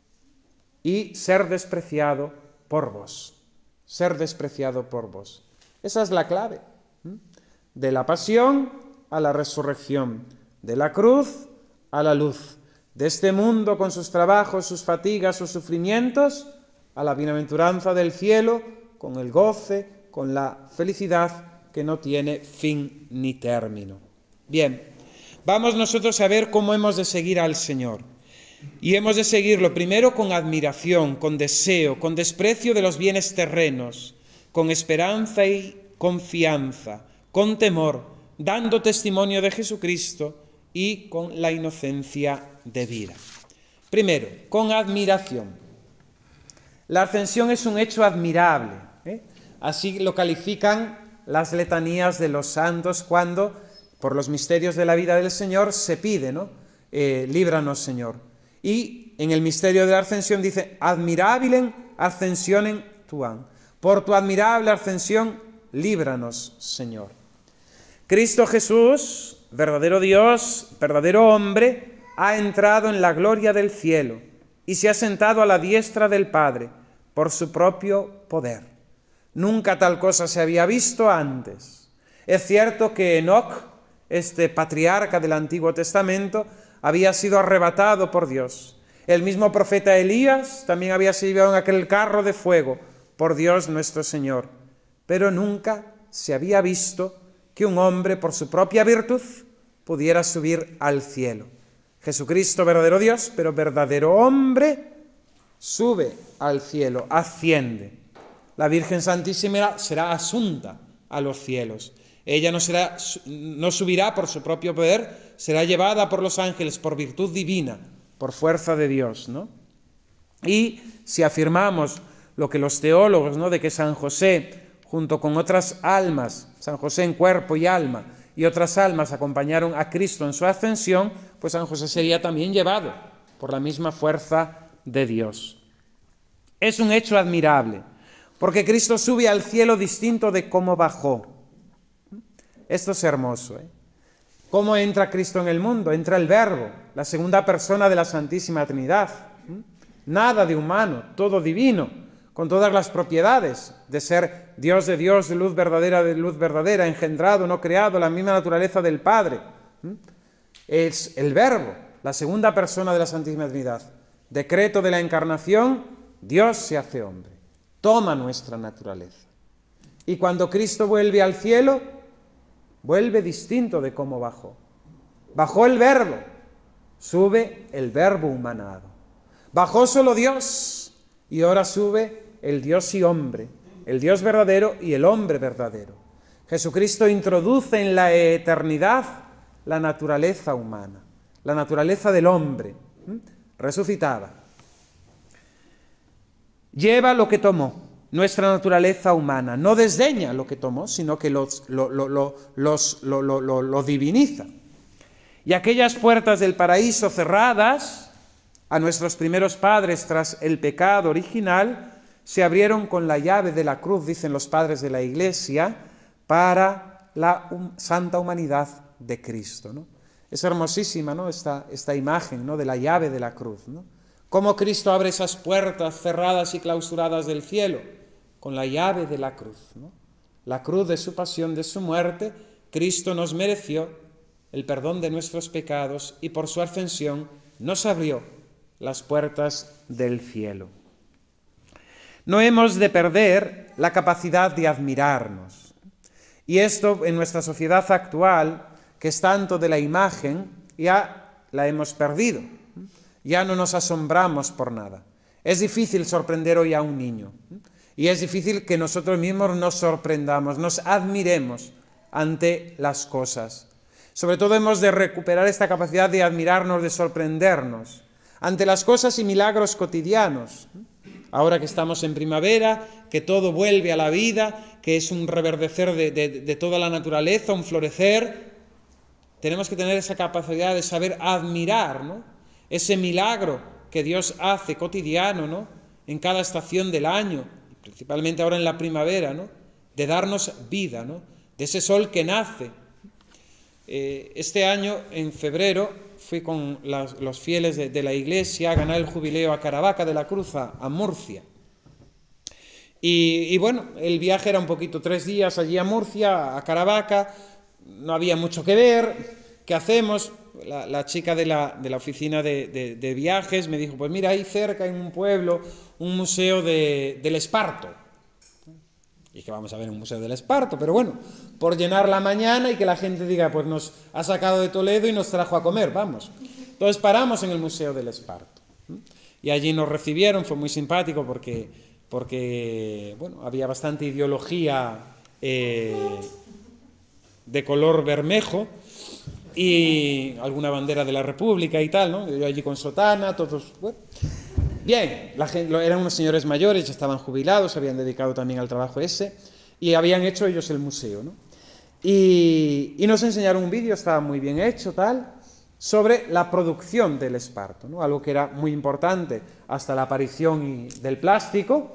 y ser despreciado por vos. Ser despreciado por vos. Esa es la clave. De la pasión a la resurrección, de la cruz a la luz, de este mundo con sus trabajos, sus fatigas, sus sufrimientos, a la bienaventuranza del cielo, con el goce, con la felicidad que no tiene fin ni término. Bien, vamos nosotros a ver cómo hemos de seguir al Señor. Y hemos de seguirlo primero con admiración, con deseo, con desprecio de los bienes terrenos, con esperanza y confianza, con temor, dando testimonio de Jesucristo y con la inocencia de vida. Primero, con admiración. La ascensión es un hecho admirable, ¿eh? Así lo califican las letanías de los santos cuando, por los misterios de la vida del Señor, se pide, ¿no? Eh, líbranos, Señor. Y en el misterio de la ascensión dice, admirabilem ascensionem tuam. Por tu admirable ascensión, líbranos, Señor. Cristo Jesús, verdadero Dios, verdadero hombre, ha entrado en la gloria del cielo y se ha sentado a la diestra del Padre por su propio poder. Nunca tal cosa se había visto antes. Es cierto que Enoc, este patriarca del Antiguo Testamento, había sido arrebatado por Dios. El mismo profeta Elías también había sido llevado en aquel carro de fuego por Dios nuestro Señor. Pero nunca se había visto que un hombre por su propia virtud pudiera subir al cielo. Jesucristo, verdadero Dios, pero verdadero hombre, sube al cielo, asciende. La Virgen Santísima será asunta a los cielos. Ella no, será, no subirá por su propio poder, será llevada por los ángeles por virtud divina, por fuerza de Dios, ¿no? Y si afirmamos lo que los teólogos, ¿no?, de que San José, junto con otras almas, San José en cuerpo y alma, y otras almas acompañaron a Cristo en su ascensión, pues San José sería también llevado por la misma fuerza de Dios. Es un hecho admirable, porque Cristo sube al cielo distinto de cómo bajó. Esto es hermoso, ¿eh? ¿Cómo entra Cristo en el mundo? Entra el Verbo, la segunda persona de la Santísima Trinidad. Nada de humano, todo divino, con todas las propiedades de ser Dios de Dios, de luz verdadera de luz verdadera, engendrado, no creado, la misma naturaleza del Padre. Es el Verbo, la segunda persona de la Santísima Trinidad. Decreto de la Encarnación, Dios se hace hombre, toma nuestra naturaleza. Y cuando Cristo vuelve al cielo, vuelve distinto de cómo bajó. Bajó el Verbo, sube el Verbo humanado. Bajó solo Dios y ahora sube el Dios y hombre, el Dios verdadero y el hombre verdadero. Jesucristo introduce en la eternidad la naturaleza humana, la naturaleza del hombre, ¿eh? resucitada. Lleva lo que tomó, nuestra naturaleza humana, no desdeña lo que tomó, sino que los, lo, lo, lo, los, lo, lo, lo, lo diviniza. Y aquellas puertas del paraíso cerradas a nuestros primeros padres tras el pecado original, se abrieron con la llave de la cruz, dicen los padres de la Iglesia, para la um, santa humanidad de Cristo, ¿no? Es hermosísima, ¿no?, esta, esta imagen, ¿no?, de la llave de la cruz, ¿no? Cómo Cristo abre esas puertas cerradas y clausuradas del cielo, con la llave de la cruz, ¿no? La cruz de su pasión, de su muerte, Cristo nos mereció el perdón de nuestros pecados y por su ascensión nos abrió las puertas del cielo. No hemos de perder la capacidad de admirarnos. Y esto en nuestra sociedad actual, que es tanto de la imagen, ya la hemos perdido. Ya no nos asombramos por nada. Es difícil sorprender hoy a un niño. Y es difícil que nosotros mismos nos sorprendamos, nos admiremos ante las cosas. Sobre todo hemos de recuperar esta capacidad de admirarnos, de sorprendernos ante las cosas y milagros cotidianos. Ahora que estamos en primavera, que todo vuelve a la vida, que es un reverdecer de, de, de toda la naturaleza, un florecer, tenemos que tener esa capacidad de saber admirar, ¿no?, ese milagro que Dios hace cotidiano, ¿no?, en cada estación del año, principalmente ahora en la primavera, ¿no?, de darnos vida, ¿no?, de ese sol que nace. Eh, este año, en febrero, fui con las, los fieles de, de la iglesia a ganar el jubileo a Caravaca de la Cruz, a, a Murcia. Y, y bueno, el viaje era un poquito tres días allí a Murcia, a Caravaca, no había mucho que ver. ¿Qué hacemos? La, la chica de la, de la oficina de, de, de viajes me dijo, pues mira, ahí cerca en un pueblo, un museo de, del Esparto. Y que vamos a ver un museo del Esparto, pero bueno, por llenar la mañana y que la gente diga, pues nos ha sacado de Toledo y nos trajo a comer, vamos. Entonces paramos en el museo del Esparto. Y allí nos recibieron, fue muy simpático porque, porque bueno, había bastante ideología eh, de color bermejo, y alguna bandera de la República y tal, ¿no? Yo allí con sotana, todos, bueno. Bien, la gente, eran unos señores mayores, ya estaban jubilados, se habían dedicado también al trabajo ese, y habían hecho ellos el museo, ¿no? Y, y nos enseñaron un vídeo, estaba muy bien hecho, tal, sobre la producción del esparto, ¿no? Algo que era muy importante hasta la aparición del plástico,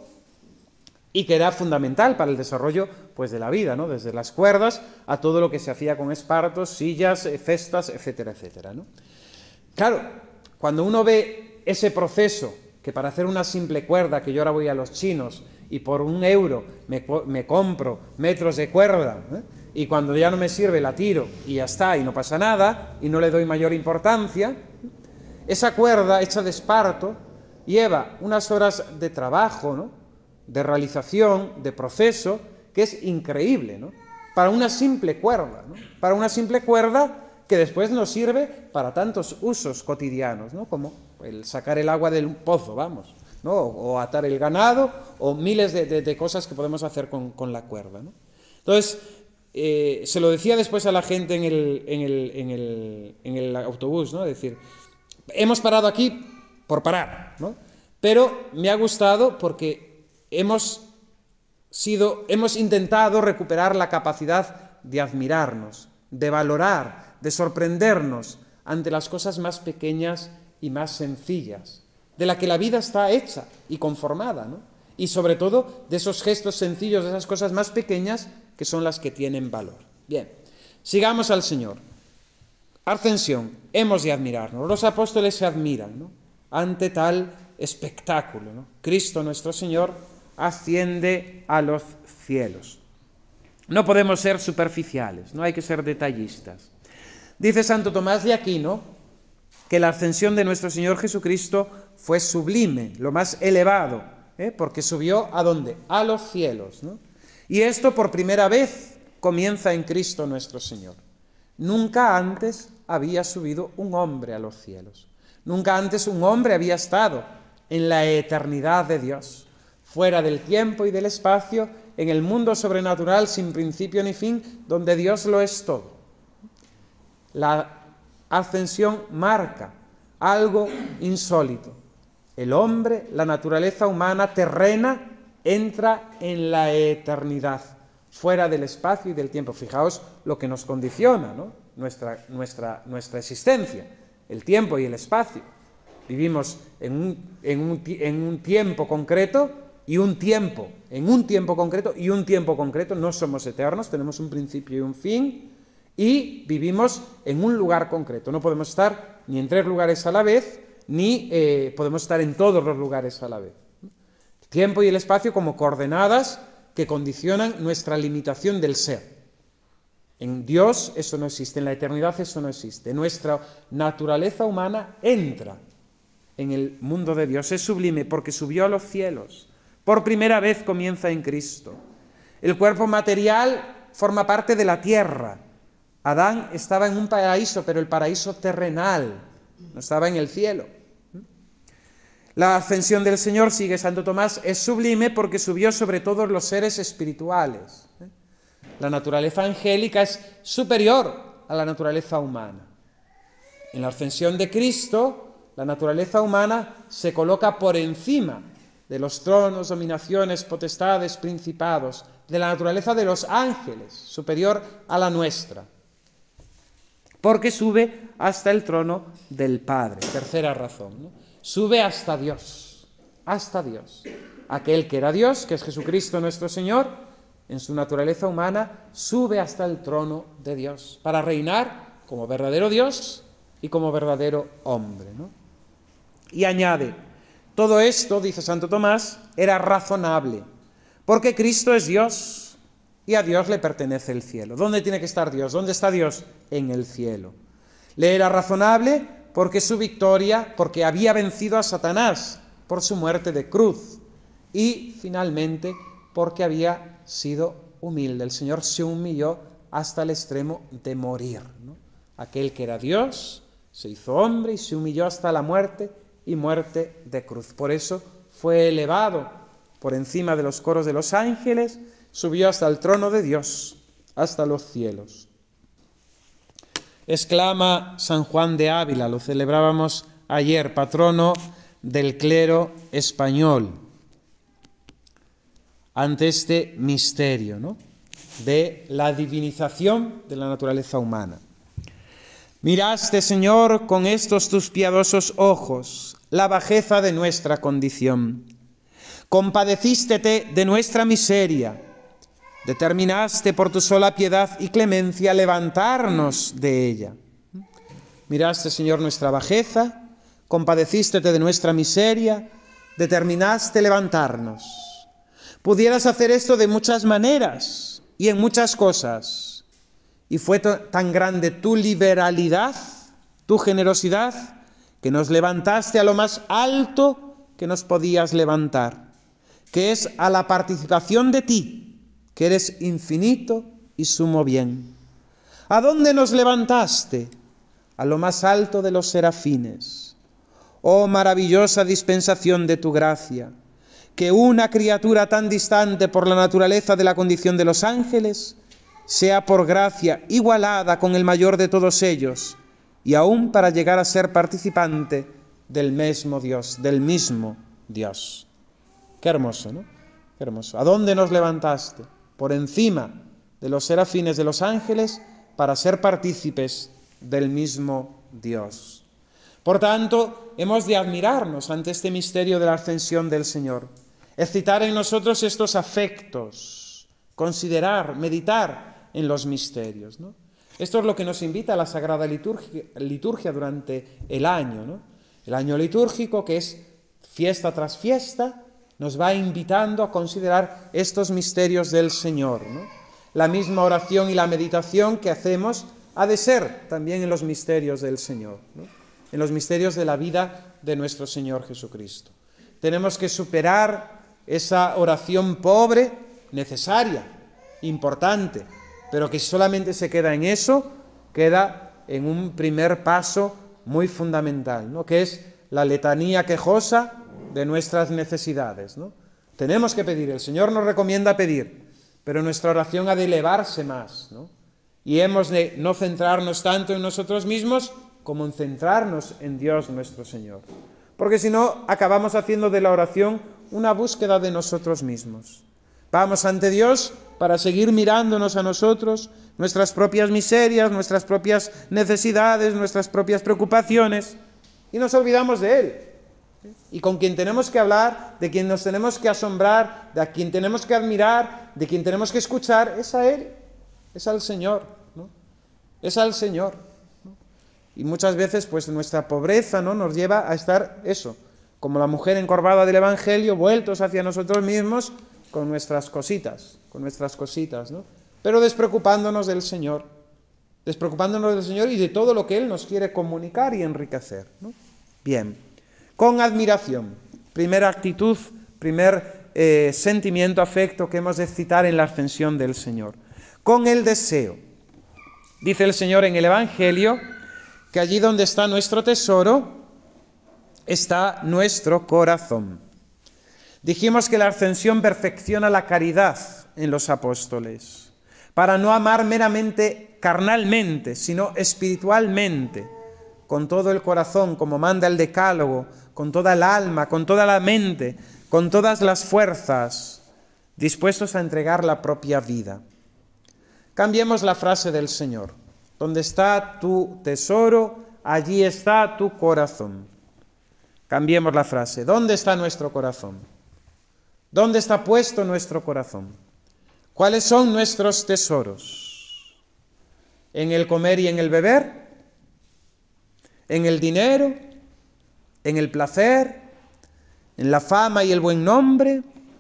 y que era fundamental para el desarrollo, pues, de la vida, ¿no? Desde las cuerdas a todo lo que se hacía con espartos, sillas, cestas, etcétera, etcétera, ¿no? Claro, cuando uno ve ese proceso, que para hacer una simple cuerda, que yo ahora voy a los chinos y por un euro me, me compro metros de cuerda, ¿eh? Y cuando ya no me sirve la tiro y ya está, y no pasa nada, y no le doy mayor importancia, esa cuerda hecha de esparto lleva unas horas de trabajo, ¿no? De realización, de proceso, que es increíble, ¿no? Para una simple cuerda, ¿no? Para una simple cuerda que después nos sirve para tantos usos cotidianos, ¿no? Como el sacar el agua del pozo, vamos, ¿no? O atar el ganado, o miles de, de, de cosas que podemos hacer con, con la cuerda, ¿no? Entonces, eh, se lo decía después a la gente en el, en el, en el, en el autobús, ¿no? Es decir, hemos parado aquí por parar, ¿no? Pero me ha gustado porque hemos sido, hemos intentado recuperar la capacidad de admirarnos, de valorar, de sorprendernos ante las cosas más pequeñas y más sencillas, de la que la vida está hecha y conformada, ¿no? Y sobre todo de esos gestos sencillos, de esas cosas más pequeñas que son las que tienen valor. Bien, sigamos al Señor. Ascensión, hemos de admirarnos. Los apóstoles se admiran, ¿no? Ante tal espectáculo, ¿no? Cristo nuestro Señor asciende a los cielos. No podemos ser superficiales, no hay que ser detallistas. Dice Santo Tomás de Aquino que la ascensión de nuestro Señor Jesucristo fue sublime, lo más elevado, ¿eh? Porque subió ¿a dónde? A los cielos, ¿no? Y esto por primera vez comienza en Cristo nuestro Señor. Nunca antes había subido un hombre a los cielos. Nunca antes un hombre había estado en la eternidad de Dios, fuera del tiempo y del espacio, en el mundo sobrenatural sin principio ni fin, donde Dios lo es todo. La ascensión marca algo insólito. El hombre, la naturaleza humana terrena, entra en la eternidad, fuera del espacio y del tiempo. Fijaos lo que nos condiciona, ¿no? Nuestra, nuestra, nuestra existencia, el tiempo y el espacio. Vivimos en un, en un, en un tiempo concreto y un tiempo, en un tiempo concreto y un tiempo concreto, no somos eternos, tenemos un principio y un fin, y vivimos en un lugar concreto. No podemos estar ni en tres lugares a la vez, ni eh, podemos estar en todos los lugares a la vez. El tiempo y el espacio como coordenadas que condicionan nuestra limitación del ser. En Dios eso no existe, en la eternidad eso no existe. Nuestra naturaleza humana entra en el mundo de Dios, es sublime porque subió a los cielos. Por primera vez comienza en Cristo. El cuerpo material forma parte de la tierra. Adán estaba en un paraíso, pero el paraíso terrenal, no estaba en el cielo. La ascensión del Señor, sigue Santo Tomás, es sublime porque subió sobre todos los seres espirituales. La naturaleza angélica es superior a la naturaleza humana. En la ascensión de Cristo, la naturaleza humana se coloca por encima de los tronos, dominaciones, potestades, principados, de la naturaleza de los ángeles, superior a la nuestra, porque sube hasta el trono del Padre. Tercera razón, ¿no? Sube hasta Dios, hasta Dios. Aquel que era Dios, que es Jesucristo nuestro Señor, en su naturaleza humana, sube hasta el trono de Dios, para reinar como verdadero Dios y como verdadero hombre, ¿no? Y añade, todo esto, dice Santo Tomás, era razonable, Porque Cristo es Dios y a Dios le pertenece el cielo. ¿Dónde tiene que estar Dios? ¿Dónde está Dios? En el cielo. Le era razonable porque su victoria, porque había vencido a Satanás por su muerte de cruz. Y finalmente porque había sido humilde. El Señor se humilló hasta el extremo de morir, ¿no? Aquel que era Dios se hizo hombre y se humilló hasta la muerte y muerte de cruz. Por eso fue elevado por encima de los coros de los ángeles, subió hasta el trono de Dios, hasta los cielos. Exclama San Juan de Ávila, lo celebrábamos ayer, patrono del clero español, ante este misterio, ¿no?, de la divinización de la naturaleza humana. Miraste, Señor, con estos tus piadosos ojos la bajeza de nuestra condición. Compadecístete de nuestra miseria. Determinaste por tu sola piedad y clemencia levantarnos de ella. Miraste, Señor, nuestra bajeza, compadecístete de nuestra miseria, determinaste levantarnos. Pudieras hacer esto de muchas maneras y en muchas cosas. Y fue tan grande tu liberalidad, tu generosidad, que nos levantaste a lo más alto que nos podías levantar, que es a la participación de ti, que eres infinito y sumo bien. ¿A dónde nos levantaste? A lo más alto de los serafines. Oh maravillosa dispensación de tu gracia, que una criatura tan distante por la naturaleza de la condición de los ángeles sea por gracia igualada con el mayor de todos ellos, y aún para llegar a ser participante del mismo Dios, del mismo Dios. Qué hermoso, ¿no? Qué hermoso. ¿A dónde nos levantaste? Por encima de los serafines, de los ángeles, para ser partícipes del mismo Dios. Por tanto, hemos de admirarnos ante este misterio de la ascensión del Señor, excitar en nosotros estos afectos, considerar, meditar en los misterios, ¿no? Esto es lo que nos invita a la Sagrada Liturgia, liturgia durante el año, ¿no? El año litúrgico, que es fiesta tras fiesta, nos va invitando a considerar estos misterios del Señor, ¿no? La misma oración y la meditación que hacemos ha de ser también en los misterios del Señor, ¿no?, en los misterios de la vida de nuestro Señor Jesucristo. Tenemos que superar esa oración pobre, necesaria, importante, pero que solamente se queda en eso, queda en un primer paso muy fundamental, ¿no?, que es la letanía quejosa de nuestras necesidades, ¿no? Tenemos que pedir, el Señor nos recomienda pedir, pero nuestra oración ha de elevarse más, ¿no? Y hemos de no centrarnos tanto en nosotros mismos como en centrarnos en Dios nuestro Señor. Porque si no, acabamos haciendo de la oración una búsqueda de nosotros mismos. Vamos ante Dios para seguir mirándonos a nosotros, nuestras propias miserias, nuestras propias necesidades, nuestras propias preocupaciones, y nos olvidamos de Él. Y con quien tenemos que hablar, de quien nos tenemos que asombrar, de a quien tenemos que admirar, de quien tenemos que escuchar, es a Él, es al Señor, ¿no? Es al Señor, ¿no? Y muchas veces pues nuestra pobreza, ¿no?, nos lleva a estar eso, como la mujer encorvada del Evangelio, vueltos hacia nosotros mismos con nuestras cositas, con nuestras cositas, ¿no? Pero despreocupándonos del Señor, despreocupándonos del Señor y de todo lo que Él nos quiere comunicar y enriquecer, ¿no? Bien, con admiración, primera actitud, primer eh, sentimiento, afecto que hemos de citar en la ascensión del Señor. Con el deseo. Dice el Señor en el Evangelio que allí donde está nuestro tesoro, está nuestro corazón. Dijimos que la ascensión perfecciona la caridad en los apóstoles, para no amar meramente carnalmente, sino espiritualmente, con todo el corazón, como manda el Decálogo, con toda el alma, con toda la mente, con todas las fuerzas, dispuestos a entregar la propia vida. Cambiemos la frase del Señor. Donde está tu tesoro, allí está tu corazón. Cambiemos la frase. ¿Dónde está nuestro corazón? ¿Dónde está puesto nuestro corazón? ¿Cuáles son nuestros tesoros? ¿En el comer y en el beber? ¿En el dinero? ¿En el placer? ¿En la fama y el buen nombre?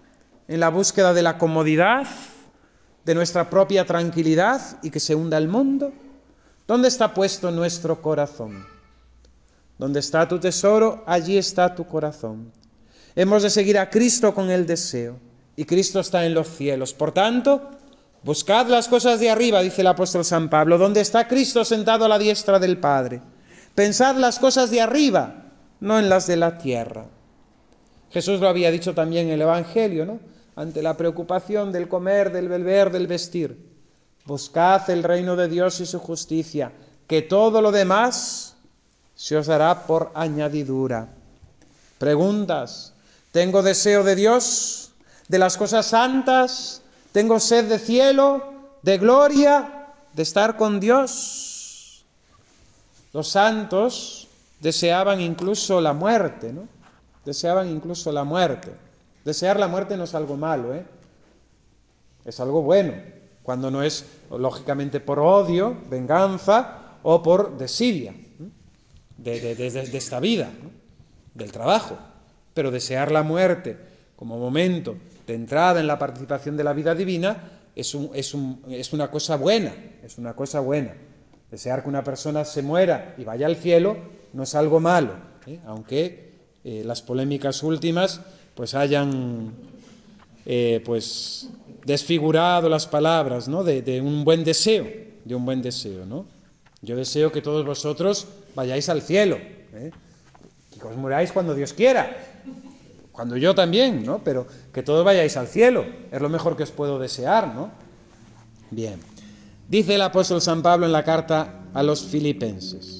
en la búsqueda de la comodidad, de nuestra propia tranquilidad y que se hunda el mundo? ¿Dónde está puesto nuestro corazón? Donde está tu tesoro, allí está tu corazón. Hemos de seguir a Cristo con el deseo, y Cristo está en los cielos. Por tanto, buscad las cosas de arriba, dice el apóstol San Pablo, donde está Cristo sentado a la diestra del Padre. Pensad las cosas de arriba, no en las de la tierra. Jesús lo había dicho también en el Evangelio, ¿no? Ante la preocupación del comer, del beber, del vestir. Buscad el reino de Dios y su justicia, que todo lo demás se os dará por añadidura. Preguntas: ¿tengo deseo de Dios, de las cosas santas? ¿Tengo sed de cielo, de gloria, de estar con Dios? Los santos deseaban incluso la muerte, ¿no? Deseaban incluso la muerte. Desear la muerte no es algo malo, ¿eh? Es algo bueno, cuando no es, lógicamente, por odio, venganza o por desidia de, de, de, de esta vida, ¿no? Del trabajo. Pero desear la muerte como momento de entrada en la participación de la vida divina es, un, es, un, es una cosa buena, es una cosa buena. Desear que una persona se muera y vaya al cielo no es algo malo, ¿eh? Aunque eh, las polémicas últimas pues hayan eh, pues desfigurado las palabras, ¿no? de, de un buen deseo, de un buen deseo, ¿no? Yo deseo que todos vosotros vayáis al cielo, ¿eh? Y que os muráis cuando Dios quiera, cuando yo también, ¿no? Pero que todos vayáis al cielo, es lo mejor que os puedo desear, ¿no? Bien, dice el apóstol San Pablo en la carta a los Filipenses: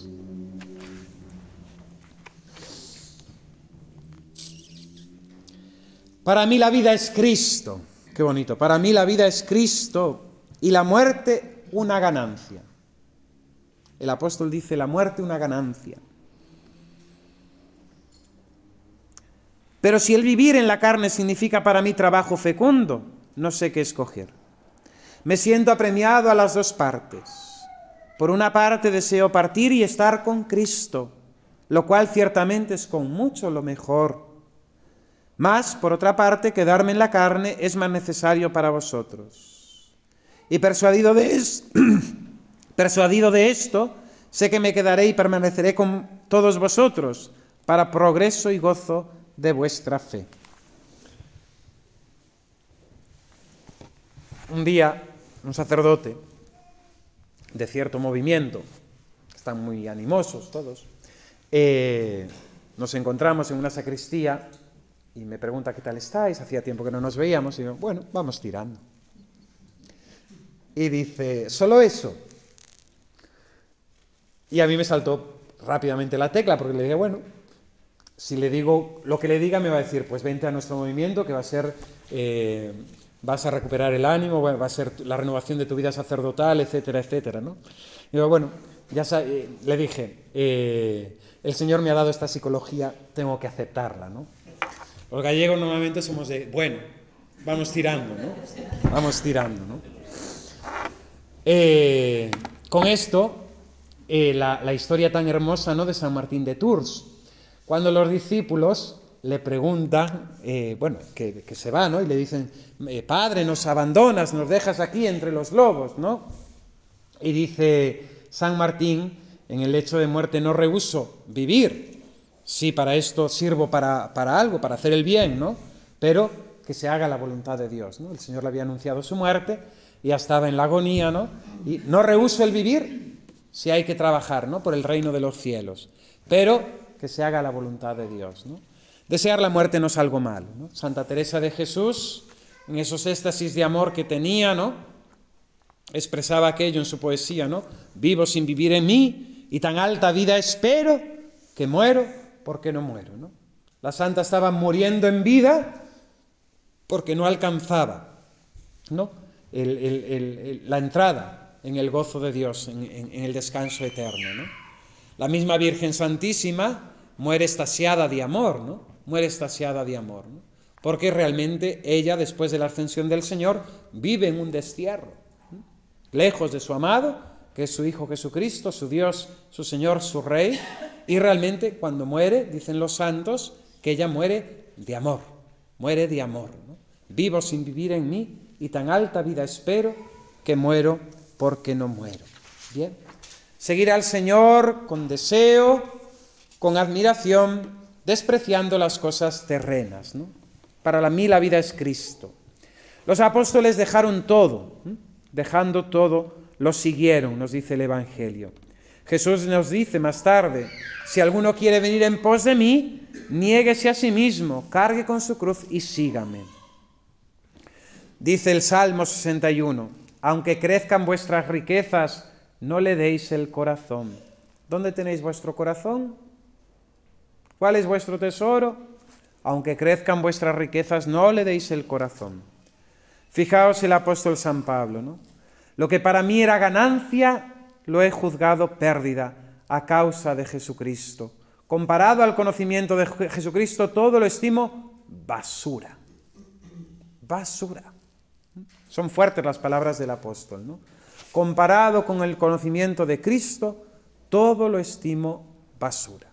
para mí la vida es Cristo. Qué bonito. Para mí la vida es Cristo y la muerte una ganancia. El apóstol dice: la muerte una ganancia. Pero si el vivir en la carne significa para mí trabajo fecundo, no sé qué escoger. Me siento apremiado a las dos partes. Por una parte deseo partir y estar con Cristo, lo cual ciertamente es con mucho lo mejor. Mas, por otra parte, quedarme en la carne es más necesario para vosotros. Y persuadido de, es... persuadido de esto, sé que me quedaré y permaneceré con todos vosotros para progreso y gozo de vuestra fe. Un día, un sacerdote de cierto movimiento, están muy animosos todos, eh, nos encontramos en una sacristía y me pregunta: ¿qué tal estáis? Hacía tiempo que no nos veíamos. Y yo: bueno, vamos tirando. Y dice: ¿solo eso? Y a mí me saltó rápidamente la tecla, porque le dije: bueno, si le digo lo que le diga, me va a decir: pues vente a nuestro movimiento, que va a ser, eh, vas a recuperar el ánimo, va a ser la renovación de tu vida sacerdotal, etcétera, etcétera, ¿no? Y yo: bueno, ya eh, le dije, eh, el Señor me ha dado esta psicología, tengo que aceptarla, ¿no? Los gallegos normalmente somos de: bueno, vamos tirando, ¿no? Vamos tirando, ¿no? Eh, con esto, eh, la, la historia tan hermosa, ¿no?, de San Martín de Tours, cuando los discípulos le preguntan, eh, bueno, que, que se va, ¿no? Y le dicen: eh, Padre, nos abandonas, nos dejas aquí entre los lobos, ¿no? Y dice San Martín: en el lecho de muerte no rehuso vivir. Sí, para esto sirvo para, para algo, para hacer el bien, ¿no? Pero que se haga la voluntad de Dios, ¿no? El Señor le había anunciado su muerte, ya estaba en la agonía, ¿no? Y no rehuso el vivir, si hay que trabajar, ¿no?, por el reino de los cielos, pero que se haga la voluntad de Dios, ¿no? Desear la muerte no es algo malo, ¿no? Santa Teresa de Jesús, en esos éxtasis de amor que tenía, ¿no?, expresaba aquello en su poesía, ¿no? Vivo sin vivir en mí, y tan alta vida espero, que muero porque no muero, ¿no? La santa estaba muriendo en vida porque no alcanzaba, ¿no?, el, el, el, el, la entrada en el gozo de Dios, en, en, en el descanso eterno, ¿no? La misma Virgen Santísima muere extasiada de amor, ¿no? Muere extasiada de amor, ¿no? Porque realmente ella, después de la ascensión del Señor, vive en un destierro, ¿no?, lejos de su amado, que es su Hijo Jesucristo, su Dios, su Señor, su Rey, y realmente cuando muere, dicen los santos, que ella muere de amor, muere de amor, ¿no? Vivo sin vivir en mí, y tan alta vida espero, que muero porque no muero. Bien. Seguir al Señor con deseo, con admiración, despreciando las cosas terrenas, ¿no? Para mí la vida es Cristo. Los apóstoles dejaron todo, ¿eh? Dejando todo, los siguieron, nos dice el Evangelio. Jesús nos dice más tarde, si alguno quiere venir en pos de mí, niéguese a sí mismo, cargue con su cruz y sígame. Dice el Salmo sesenta y uno, aunque crezcan vuestras riquezas, no le deis el corazón. ¿Dónde tenéis vuestro corazón? ¿Cuál es vuestro tesoro? Aunque crezcan vuestras riquezas, no le deis el corazón. Fijaos el apóstol San Pablo, ¿no? Lo que para mí era ganancia, lo he juzgado pérdida a causa de Jesucristo. Comparado al conocimiento de Jesucristo, todo lo estimo basura. Basura. Son fuertes las palabras del apóstol, ¿no? Comparado con el conocimiento de Cristo, todo lo estimo basura.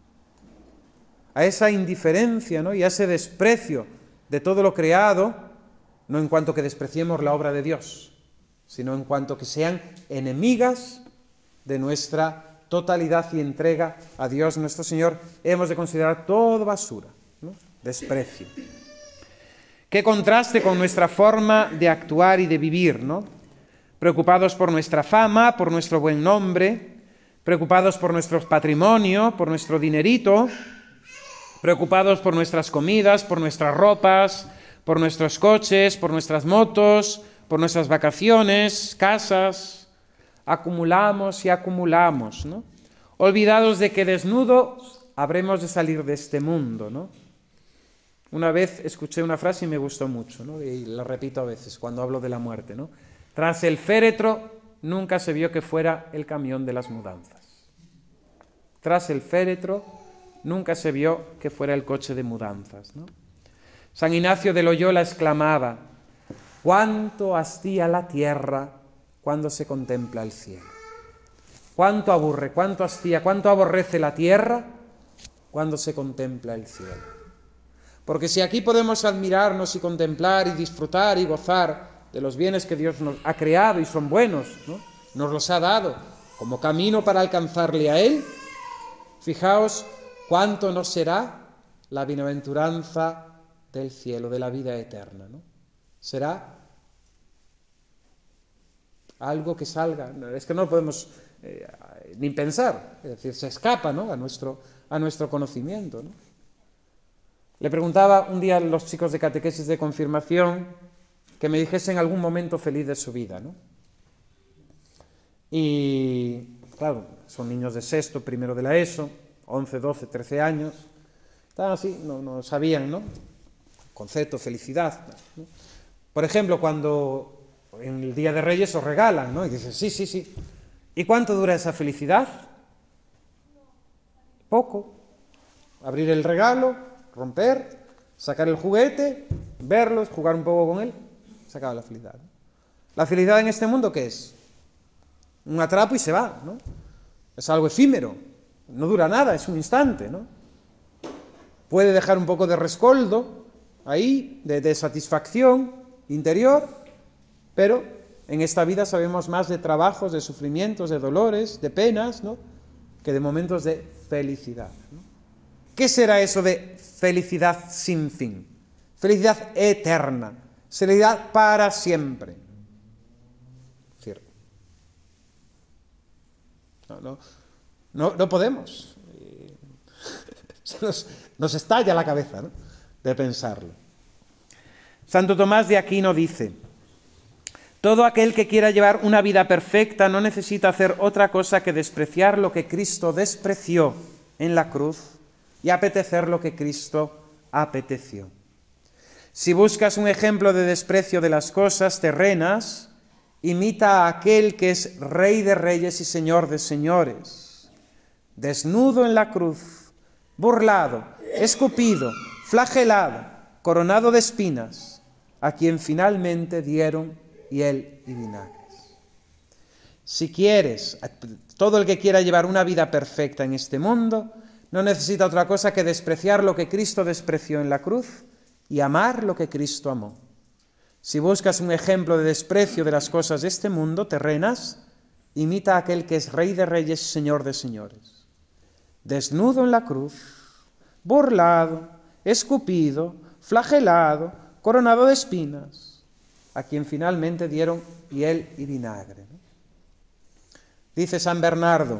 A esa indiferencia, ¿no? Y a ese desprecio de todo lo creado, no en cuanto que despreciemos la obra de Dios, sino en cuanto que sean enemigas de nuestra totalidad y entrega a Dios nuestro Señor, hemos de considerar todo basura, ¿no? Desprecio. Qué contraste con nuestra forma de actuar y de vivir, ¿no? Preocupados por nuestra fama, por nuestro buen nombre, preocupados por nuestro patrimonio, por nuestro dinerito, preocupados por nuestras comidas, por nuestras ropas, por nuestros coches, por nuestras motos, por nuestras vacaciones, casas. Acumulamos y acumulamos, ¿no? Olvidados de que desnudos habremos de salir de este mundo, ¿no? Una vez escuché una frase y me gustó mucho, ¿no? Y la repito a veces cuando hablo de la muerte, ¿no? Tras el féretro nunca se vio que fuera el camión de las mudanzas. Tras el féretro nunca se vio que fuera el coche de mudanzas, ¿no? San Ignacio de Loyola exclamaba, cuánto hastía la tierra cuando se contempla el cielo. Cuánto aburre, cuánto hastía, cuánto aborrece la tierra cuando se contempla el cielo. Porque si aquí podemos admirarnos y contemplar y disfrutar y gozar de los bienes que Dios nos ha creado y son buenos, ¿no? Nos los ha dado como camino para alcanzarle a Él, fijaos cuánto nos será la bienaventuranza del cielo, de la vida eterna, ¿no? Será algo que salga, es que no lo podemos eh, ni pensar, es decir, se escapa, ¿no? a, nuestro, a nuestro conocimiento, ¿no? Le preguntaba un día a los chicos de catequesis de confirmación que me dijesen algún momento feliz de su vida, ¿no? Y, claro, son niños de sexto, primero de la ESO, once, doce, trece años, estaban así, no, no sabían, ¿no? Concepto, felicidad, ¿no? Por ejemplo, cuando en el Día de Reyes os regalan, ¿no? Y dices, sí, sí, sí. ¿Y cuánto dura esa felicidad? Poco. Abrir el regalo, romper, sacar el juguete, verlo, jugar un poco con él, se acaba la felicidad, ¿no? La felicidad en este mundo, ¿qué es? Un atrapo y se va, ¿no? Es algo efímero, no dura nada, es un instante, ¿no? Puede dejar un poco de rescoldo ahí, de, de satisfacción interior, pero en esta vida sabemos más de trabajos, de sufrimientos, de dolores, de penas, ¿no? Que de momentos de felicidad, ¿no? ¿Qué será eso de felicidad sin fin? Felicidad eterna, felicidad para siempre. Es decir, no, no, no, no podemos. Se nos, nos estalla la cabeza, ¿no? De pensarlo. Santo Tomás de Aquino dice, todo aquel que quiera llevar una vida perfecta no necesita hacer otra cosa que despreciar lo que Cristo despreció en la cruz y apetecer lo que Cristo apeteció. Si buscas un ejemplo de desprecio de las cosas terrenas, imita a aquel que es Rey de Reyes y Señor de Señores, desnudo en la cruz, burlado, escupido, flagelado, coronado de espinas, a quien finalmente dieron hiel y vinagres. Si quieres, todo el que quiera llevar una vida perfecta en este mundo, no necesita otra cosa que despreciar lo que Cristo despreció en la cruz y amar lo que Cristo amó. Si buscas un ejemplo de desprecio de las cosas de este mundo, terrenas, imita a aquel que es Rey de Reyes y Señor de Señores. Desnudo en la cruz, burlado, escupido, flagelado, coronado de espinas, a quien finalmente dieron hiel y vinagre. Dice San Bernardo,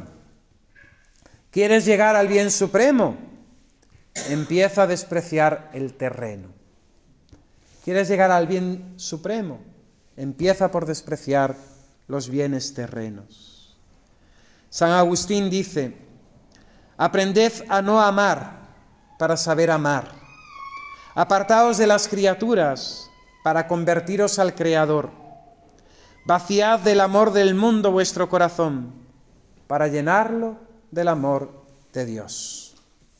¿quieres llegar al bien supremo? Empieza a despreciar el terreno. ¿Quieres llegar al bien supremo? Empieza por despreciar los bienes terrenos. San Agustín dice, aprended a no amar para saber amar. Apartaos de las criaturas para convertiros al Creador. Vaciad del amor del mundo vuestro corazón para llenarlo del amor de Dios.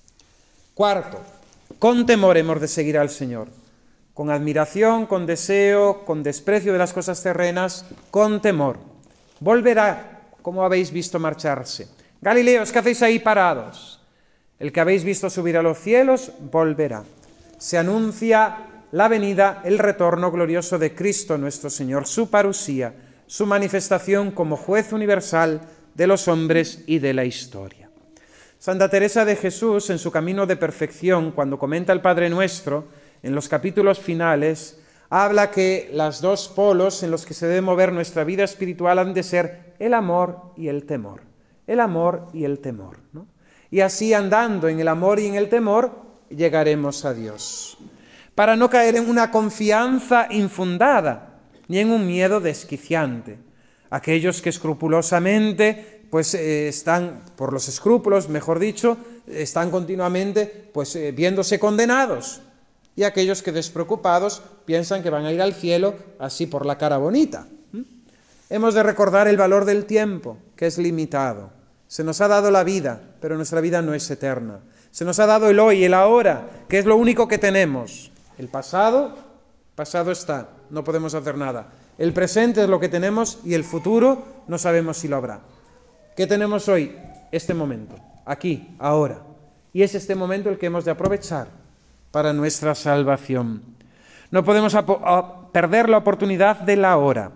Cuarto, con temor hemos de seguir al Señor. Con admiración, con deseo, con desprecio de las cosas terrenas, con temor. Volverá, como habéis visto marcharse. Galileos, ¿qué hacéis ahí parados? El que habéis visto subir a los cielos, volverá. Se anuncia la venida, el retorno glorioso de Cristo nuestro Señor, su parusía, su manifestación como juez universal de los hombres y de la historia. Santa Teresa de Jesús, en su camino de perfección, cuando comenta el Padre Nuestro, en los capítulos finales, habla que los dos polos en los que se debe mover nuestra vida espiritual han de ser el amor y el temor. El amor y el temor, ¿no? Y así andando en el amor y en el temor, llegaremos a Dios. Para no caer en una confianza infundada, ni en un miedo desquiciante. Aquellos que escrupulosamente, pues eh, están, por los escrúpulos, mejor dicho, están continuamente pues eh, viéndose condenados. Y aquellos que despreocupados piensan que van a ir al cielo así por la cara bonita. ¿Mm? Hemos de recordar el valor del tiempo, que es limitado. Se nos ha dado la vida, pero nuestra vida no es eterna. Se nos ha dado el hoy, el ahora, que es lo único que tenemos. El pasado, pasado está, no podemos hacer nada. El presente es lo que tenemos y el futuro no sabemos si lo habrá. ¿Qué tenemos hoy? Este momento, aquí, ahora. Y es este momento el que hemos de aprovechar para nuestra salvación. No podemos perder la oportunidad de la hora.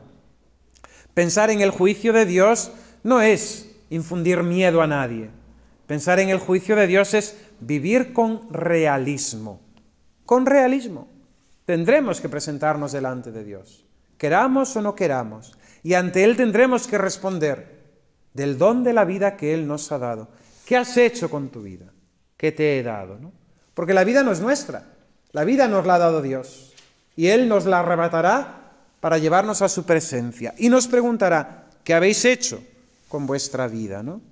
Pensar en el juicio de Dios no es infundir miedo a nadie. Pensar en el juicio de Dios es vivir con realismo. Con realismo. Tendremos que presentarnos delante de Dios, queramos o no queramos, y ante Él tendremos que responder del don de la vida que Él nos ha dado. ¿Qué has hecho con tu vida? ¿Qué te he dado? ¿No? Porque la vida no es nuestra, la vida nos la ha dado Dios, y Él nos la arrebatará para llevarnos a su presencia, y nos preguntará, ¿qué habéis hecho con vuestra vida? ¿No?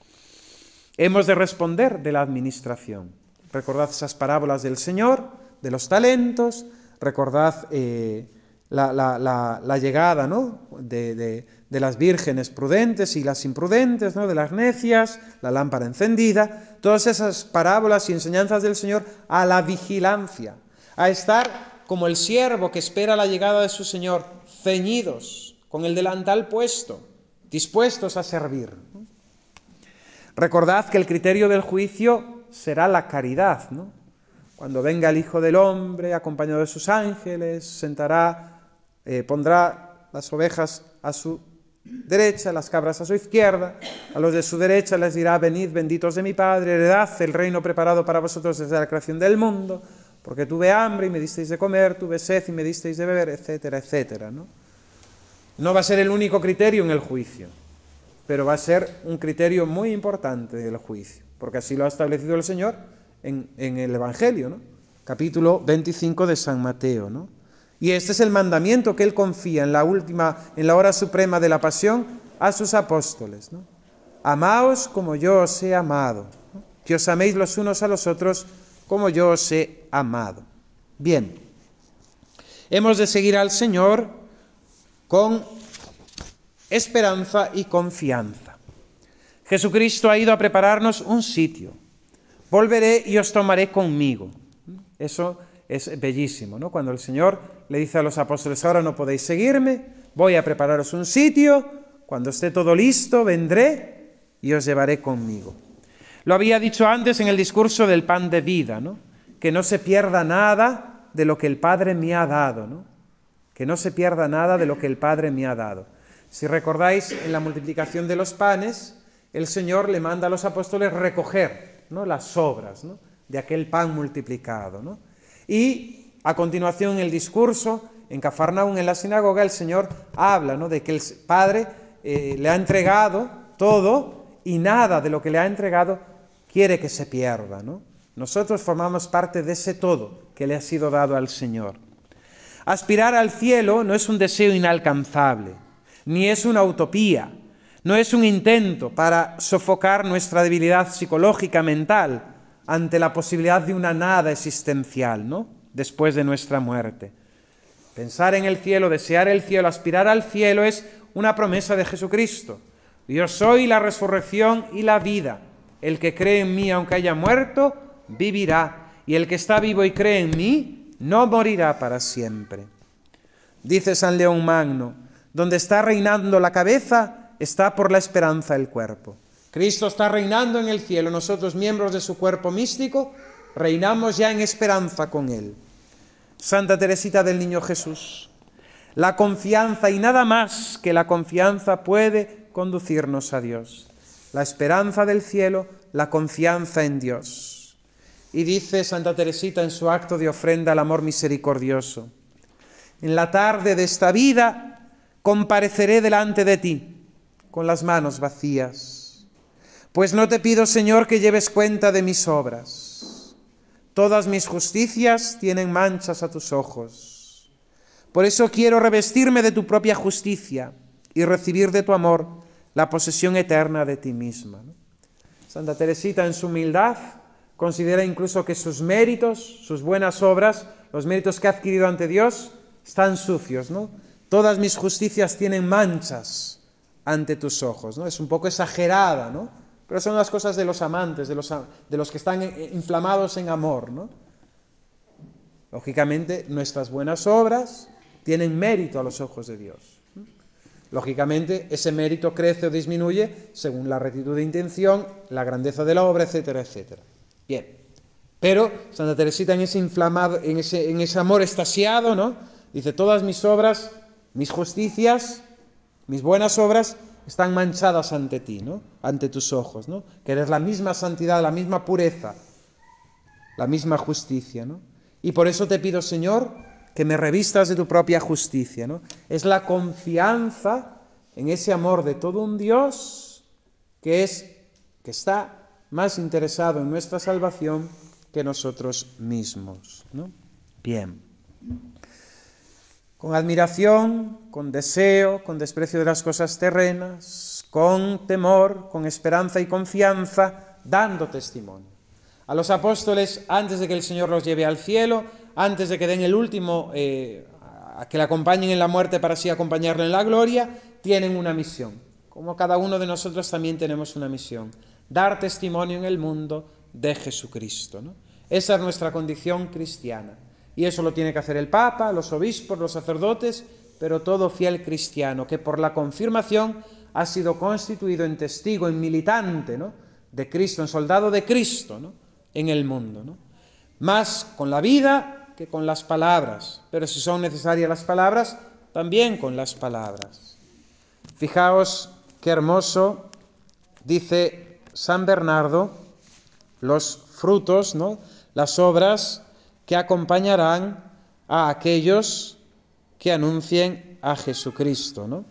Hemos de responder de la administración. Recordad esas parábolas del Señor, de los talentos, recordad eh, la, la, la, la llegada, ¿no? de, de, de las vírgenes prudentes y las imprudentes, ¿no? de las necias, la lámpara encendida, todas esas parábolas y enseñanzas del Señor a la vigilancia, a estar como el siervo que espera la llegada de su Señor, ceñidos, con el delantal puesto, dispuestos a servir. Recordad que el criterio del juicio será la caridad, ¿no? Cuando venga el Hijo del Hombre, acompañado de sus ángeles, sentará, eh, pondrá las ovejas a su derecha, las cabras a su izquierda, a los de su derecha les dirá, venid benditos de mi Padre, heredad el reino preparado para vosotros desde la creación del mundo, porque tuve hambre y me disteis de comer, tuve sed y me disteis de beber, etcétera, etcétera, ¿no? No va a ser el único criterio en el juicio, pero va a ser un criterio muy importante del juicio, porque así lo ha establecido el Señor en, en el Evangelio, ¿no? Capítulo veinticinco de San Mateo, ¿no? Y este es el mandamiento que Él confía en la última, en la hora suprema de la pasión a sus apóstoles, ¿no? Amaos como yo os he amado, ¿no? Que os améis los unos a los otros como yo os he amado. Bien, hemos de seguir al Señor con esperanza y confianza. Jesucristo ha ido a prepararnos un sitio. Volveré y os tomaré conmigo. Eso es bellísimo, ¿no? Cuando el Señor le dice a los apóstoles, ahora no podéis seguirme, voy a prepararos un sitio, cuando esté todo listo, vendré y os llevaré conmigo. Lo había dicho antes en el discurso del pan de vida, ¿no? Que no se pierda nada de lo que el Padre me ha dado, ¿no? que no se pierda nada de lo que el Padre me ha dado. Si recordáis, en la multiplicación de los panes, el Señor le manda a los apóstoles recoger, ¿no?, las sobras, ¿no?, de aquel pan multiplicado, ¿no? Y a continuación, en el discurso, en Cafarnaúm, en la sinagoga, el Señor habla, ¿no?, de que el Padre eh, le ha entregado todo y nada de lo que le ha entregado quiere que se pierda, ¿no? Nosotros formamos parte de ese todo que le ha sido dado al Señor. Aspirar al cielo no es un deseo inalcanzable, ni es una utopía, no es un intento para sofocar nuestra debilidad psicológica mental ante la posibilidad de una nada existencial, ¿no?, después de nuestra muerte. Pensar en el cielo, desear el cielo, aspirar al cielo es una promesa de Jesucristo. Yo soy la resurrección y la vida. El que cree en mí, aunque haya muerto, vivirá. Y el que está vivo y cree en mí, no morirá para siempre. Dice San León Magno, donde está reinando la cabeza, está por la esperanza el cuerpo. Cristo está reinando en el cielo, nosotros, miembros de su cuerpo místico, reinamos ya en esperanza con él. Santa Teresita del Niño Jesús, la confianza y nada más que la confianza puede conducirnos a Dios. La esperanza del cielo, la confianza en Dios. Y dice Santa Teresita en su acto de ofrenda al amor misericordioso, en la tarde de esta vida compareceré delante de ti con las manos vacías, pues no te pido, Señor, que lleves cuenta de mis obras. Todas mis justicias tienen manchas a tus ojos. Por eso quiero revestirme de tu propia justicia y recibir de tu amor la posesión eterna de ti misma, ¿no? Santa Teresita, en su humildad, considera incluso que sus méritos, sus buenas obras, los méritos que ha adquirido ante Dios, están sucios, ¿no? Todas mis justicias tienen manchas ante tus ojos, ¿no? Es un poco exagerada, ¿no? Pero son las cosas de los amantes, de los, de los que están inflamados en amor, ¿no? Lógicamente, nuestras buenas obras tienen mérito a los ojos de Dios. Lógicamente, ese mérito crece o disminuye según la rectitud de intención, la grandeza de la obra, etcétera, etcétera. Bien, pero Santa Teresita, en ese inflamado, en ese, en ese amor extasiado, ¿no?, dice, todas mis obras, mis justicias, mis buenas obras están manchadas ante ti, ¿no?, ante tus ojos, ¿no?, que eres la misma santidad, la misma pureza, la misma justicia, ¿no? Y por eso te pido, Señor, que me revistas de tu propia justicia, ¿no? Es la confianza en ese amor de todo un Dios que es, que está más interesado en nuestra salvación que nosotros mismos, ¿no? Bien. Con admiración, con deseo, con desprecio de las cosas terrenas, con temor, con esperanza y confianza, dando testimonio. A los apóstoles, antes de que el Señor los lleve al cielo, antes de que den el último, eh, a que le acompañen en la muerte para así acompañarlo en la gloria, tienen una misión. Como cada uno de nosotros también tenemos una misión, dar testimonio en el mundo de Jesucristo, ¿no? Esa es nuestra condición cristiana. Y eso lo tiene que hacer el Papa, los obispos, los sacerdotes, pero todo fiel cristiano, que por la confirmación ha sido constituido en testigo, en militante, ¿no?, de Cristo, en soldado de Cristo, ¿no?, en el mundo, ¿no? Más con la vida que con las palabras, pero si son necesarias las palabras, también con las palabras. Fijaos qué hermoso, dice San Bernardo, los frutos, ¿no?, las obras que acompañarán a aquellos que anuncien a Jesucristo, ¿no?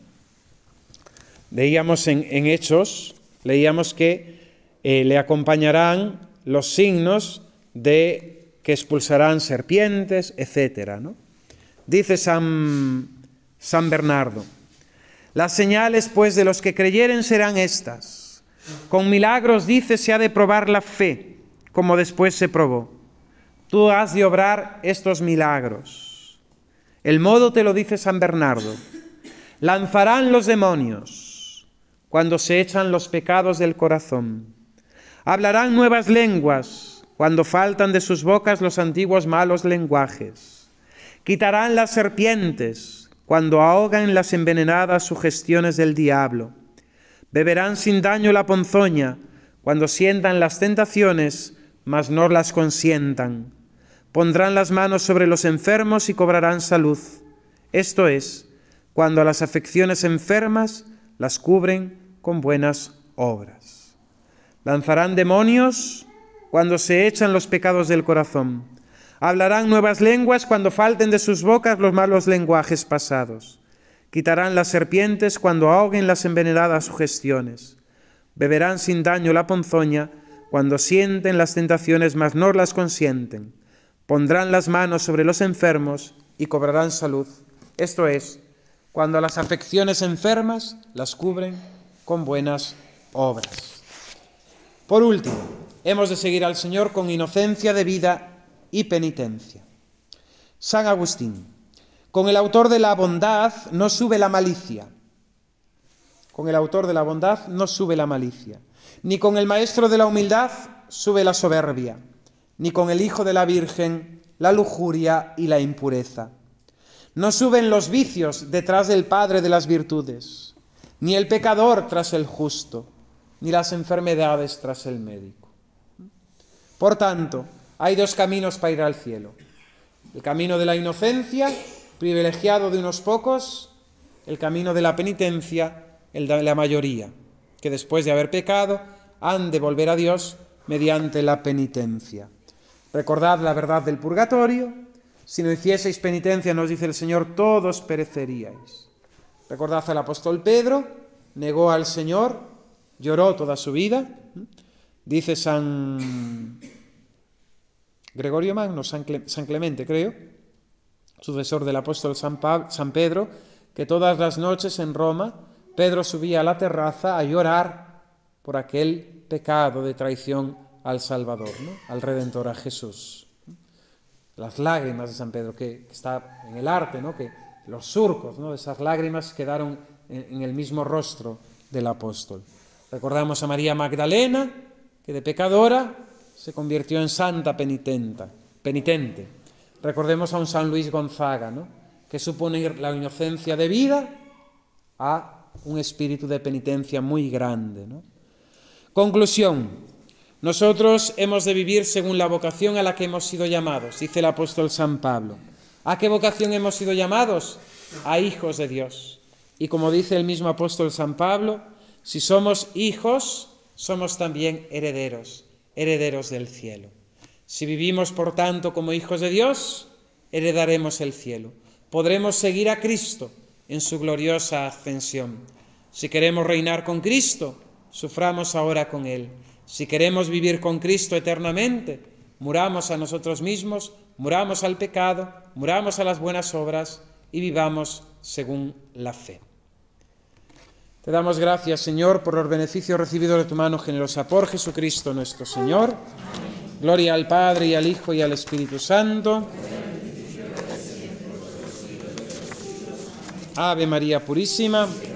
Leíamos en, en Hechos, leíamos que eh, le acompañarán los signos de que expulsarán serpientes, etcétera, ¿no? Dice San, San Bernardo, las señales, pues, de los que creyeren serán estas. Con milagros, dice, se ha de probar la fe, como después se probó. Tú has de obrar estos milagros. El modo te lo dice San Bernardo. Lanzarán los demonios cuando se echan los pecados del corazón. Hablarán nuevas lenguas cuando faltan de sus bocas los antiguos malos lenguajes. Quitarán las serpientes cuando ahogan las envenenadas sugestiones del diablo. Beberán sin daño la ponzoña cuando sientan las tentaciones, mas no las consientan. Pondrán las manos sobre los enfermos y cobrarán salud. esto es, cuando a las afecciones enfermas las cubren con buenas obras. Lanzarán demonios cuando se echan los pecados del corazón. Hablarán nuevas lenguas cuando falten de sus bocas los malos lenguajes pasados. Quitarán las serpientes cuando ahoguen las envenenadas sugestiones. Beberán sin daño la ponzoña cuando sienten las tentaciones mas no las consienten. Pondrán las manos sobre los enfermos y cobrarán salud. Esto es, cuando a las afecciones enfermas las cubren con buenas obras. Por último, hemos de seguir al Señor con inocencia de vida y penitencia. San Agustín: con el autor de la bondad no sube la malicia. Con el autor de la bondad no sube la malicia. Ni con el maestro de la humildad sube la soberbia. Ni con el hijo de la Virgen la lujuria y la impureza. No suben los vicios detrás del Padre de las virtudes, ni el pecador tras el justo, ni las enfermedades tras el médico. Por tanto, hay dos caminos para ir al cielo. El camino de la inocencia, privilegiado de unos pocos, el camino de la penitencia, el de la mayoría, que después de haber pecado han de volver a Dios mediante la penitencia. Recordad la verdad del purgatorio: si no hicieseis penitencia, nos dice el Señor, todos pereceríais. Recordad al apóstol Pedro: negó al Señor, lloró toda su vida. Dice San Gregorio Magno, San Clemente, creo, sucesor del apóstol San, San Pedro, que todas las noches en Roma Pedro subía a la terraza a llorar por aquel pecado de traición al Salvador, ¿no?, al Redentor, a Jesús. Las lágrimas de San Pedro, que, que está en el arte, ¿no?, que los surcos, ¿no?, de esas lágrimas quedaron en, en el mismo rostro del apóstol. Recordamos a María Magdalena, que de pecadora se convirtió en santa penitenta, penitente. Recordemos a un San Luis Gonzaga, ¿no?, que supone la inocencia de vida a un espíritu de penitencia muy grande, ¿no? Conclusión: nosotros hemos de vivir según la vocación a la que hemos sido llamados, dice el apóstol San Pablo. ¿A qué vocación hemos sido llamados? A hijos de Dios. Y como dice el mismo apóstol San Pablo, si somos hijos, somos también herederos, herederos del cielo. Si vivimos, por tanto, como hijos de Dios, heredaremos el cielo. Podremos seguir a Cristo en su gloriosa ascensión. Si queremos reinar con Cristo, suframos ahora con Él. Si queremos vivir con Cristo eternamente, muramos a nosotros mismos, muramos al pecado, muramos a las buenas obras y vivamos según la fe. Te damos gracias, Señor, por los beneficios recibidos de tu mano generosa, por Jesucristo nuestro Señor. Gloria al Padre, y al Hijo, y al Espíritu Santo. Ave María Purísima.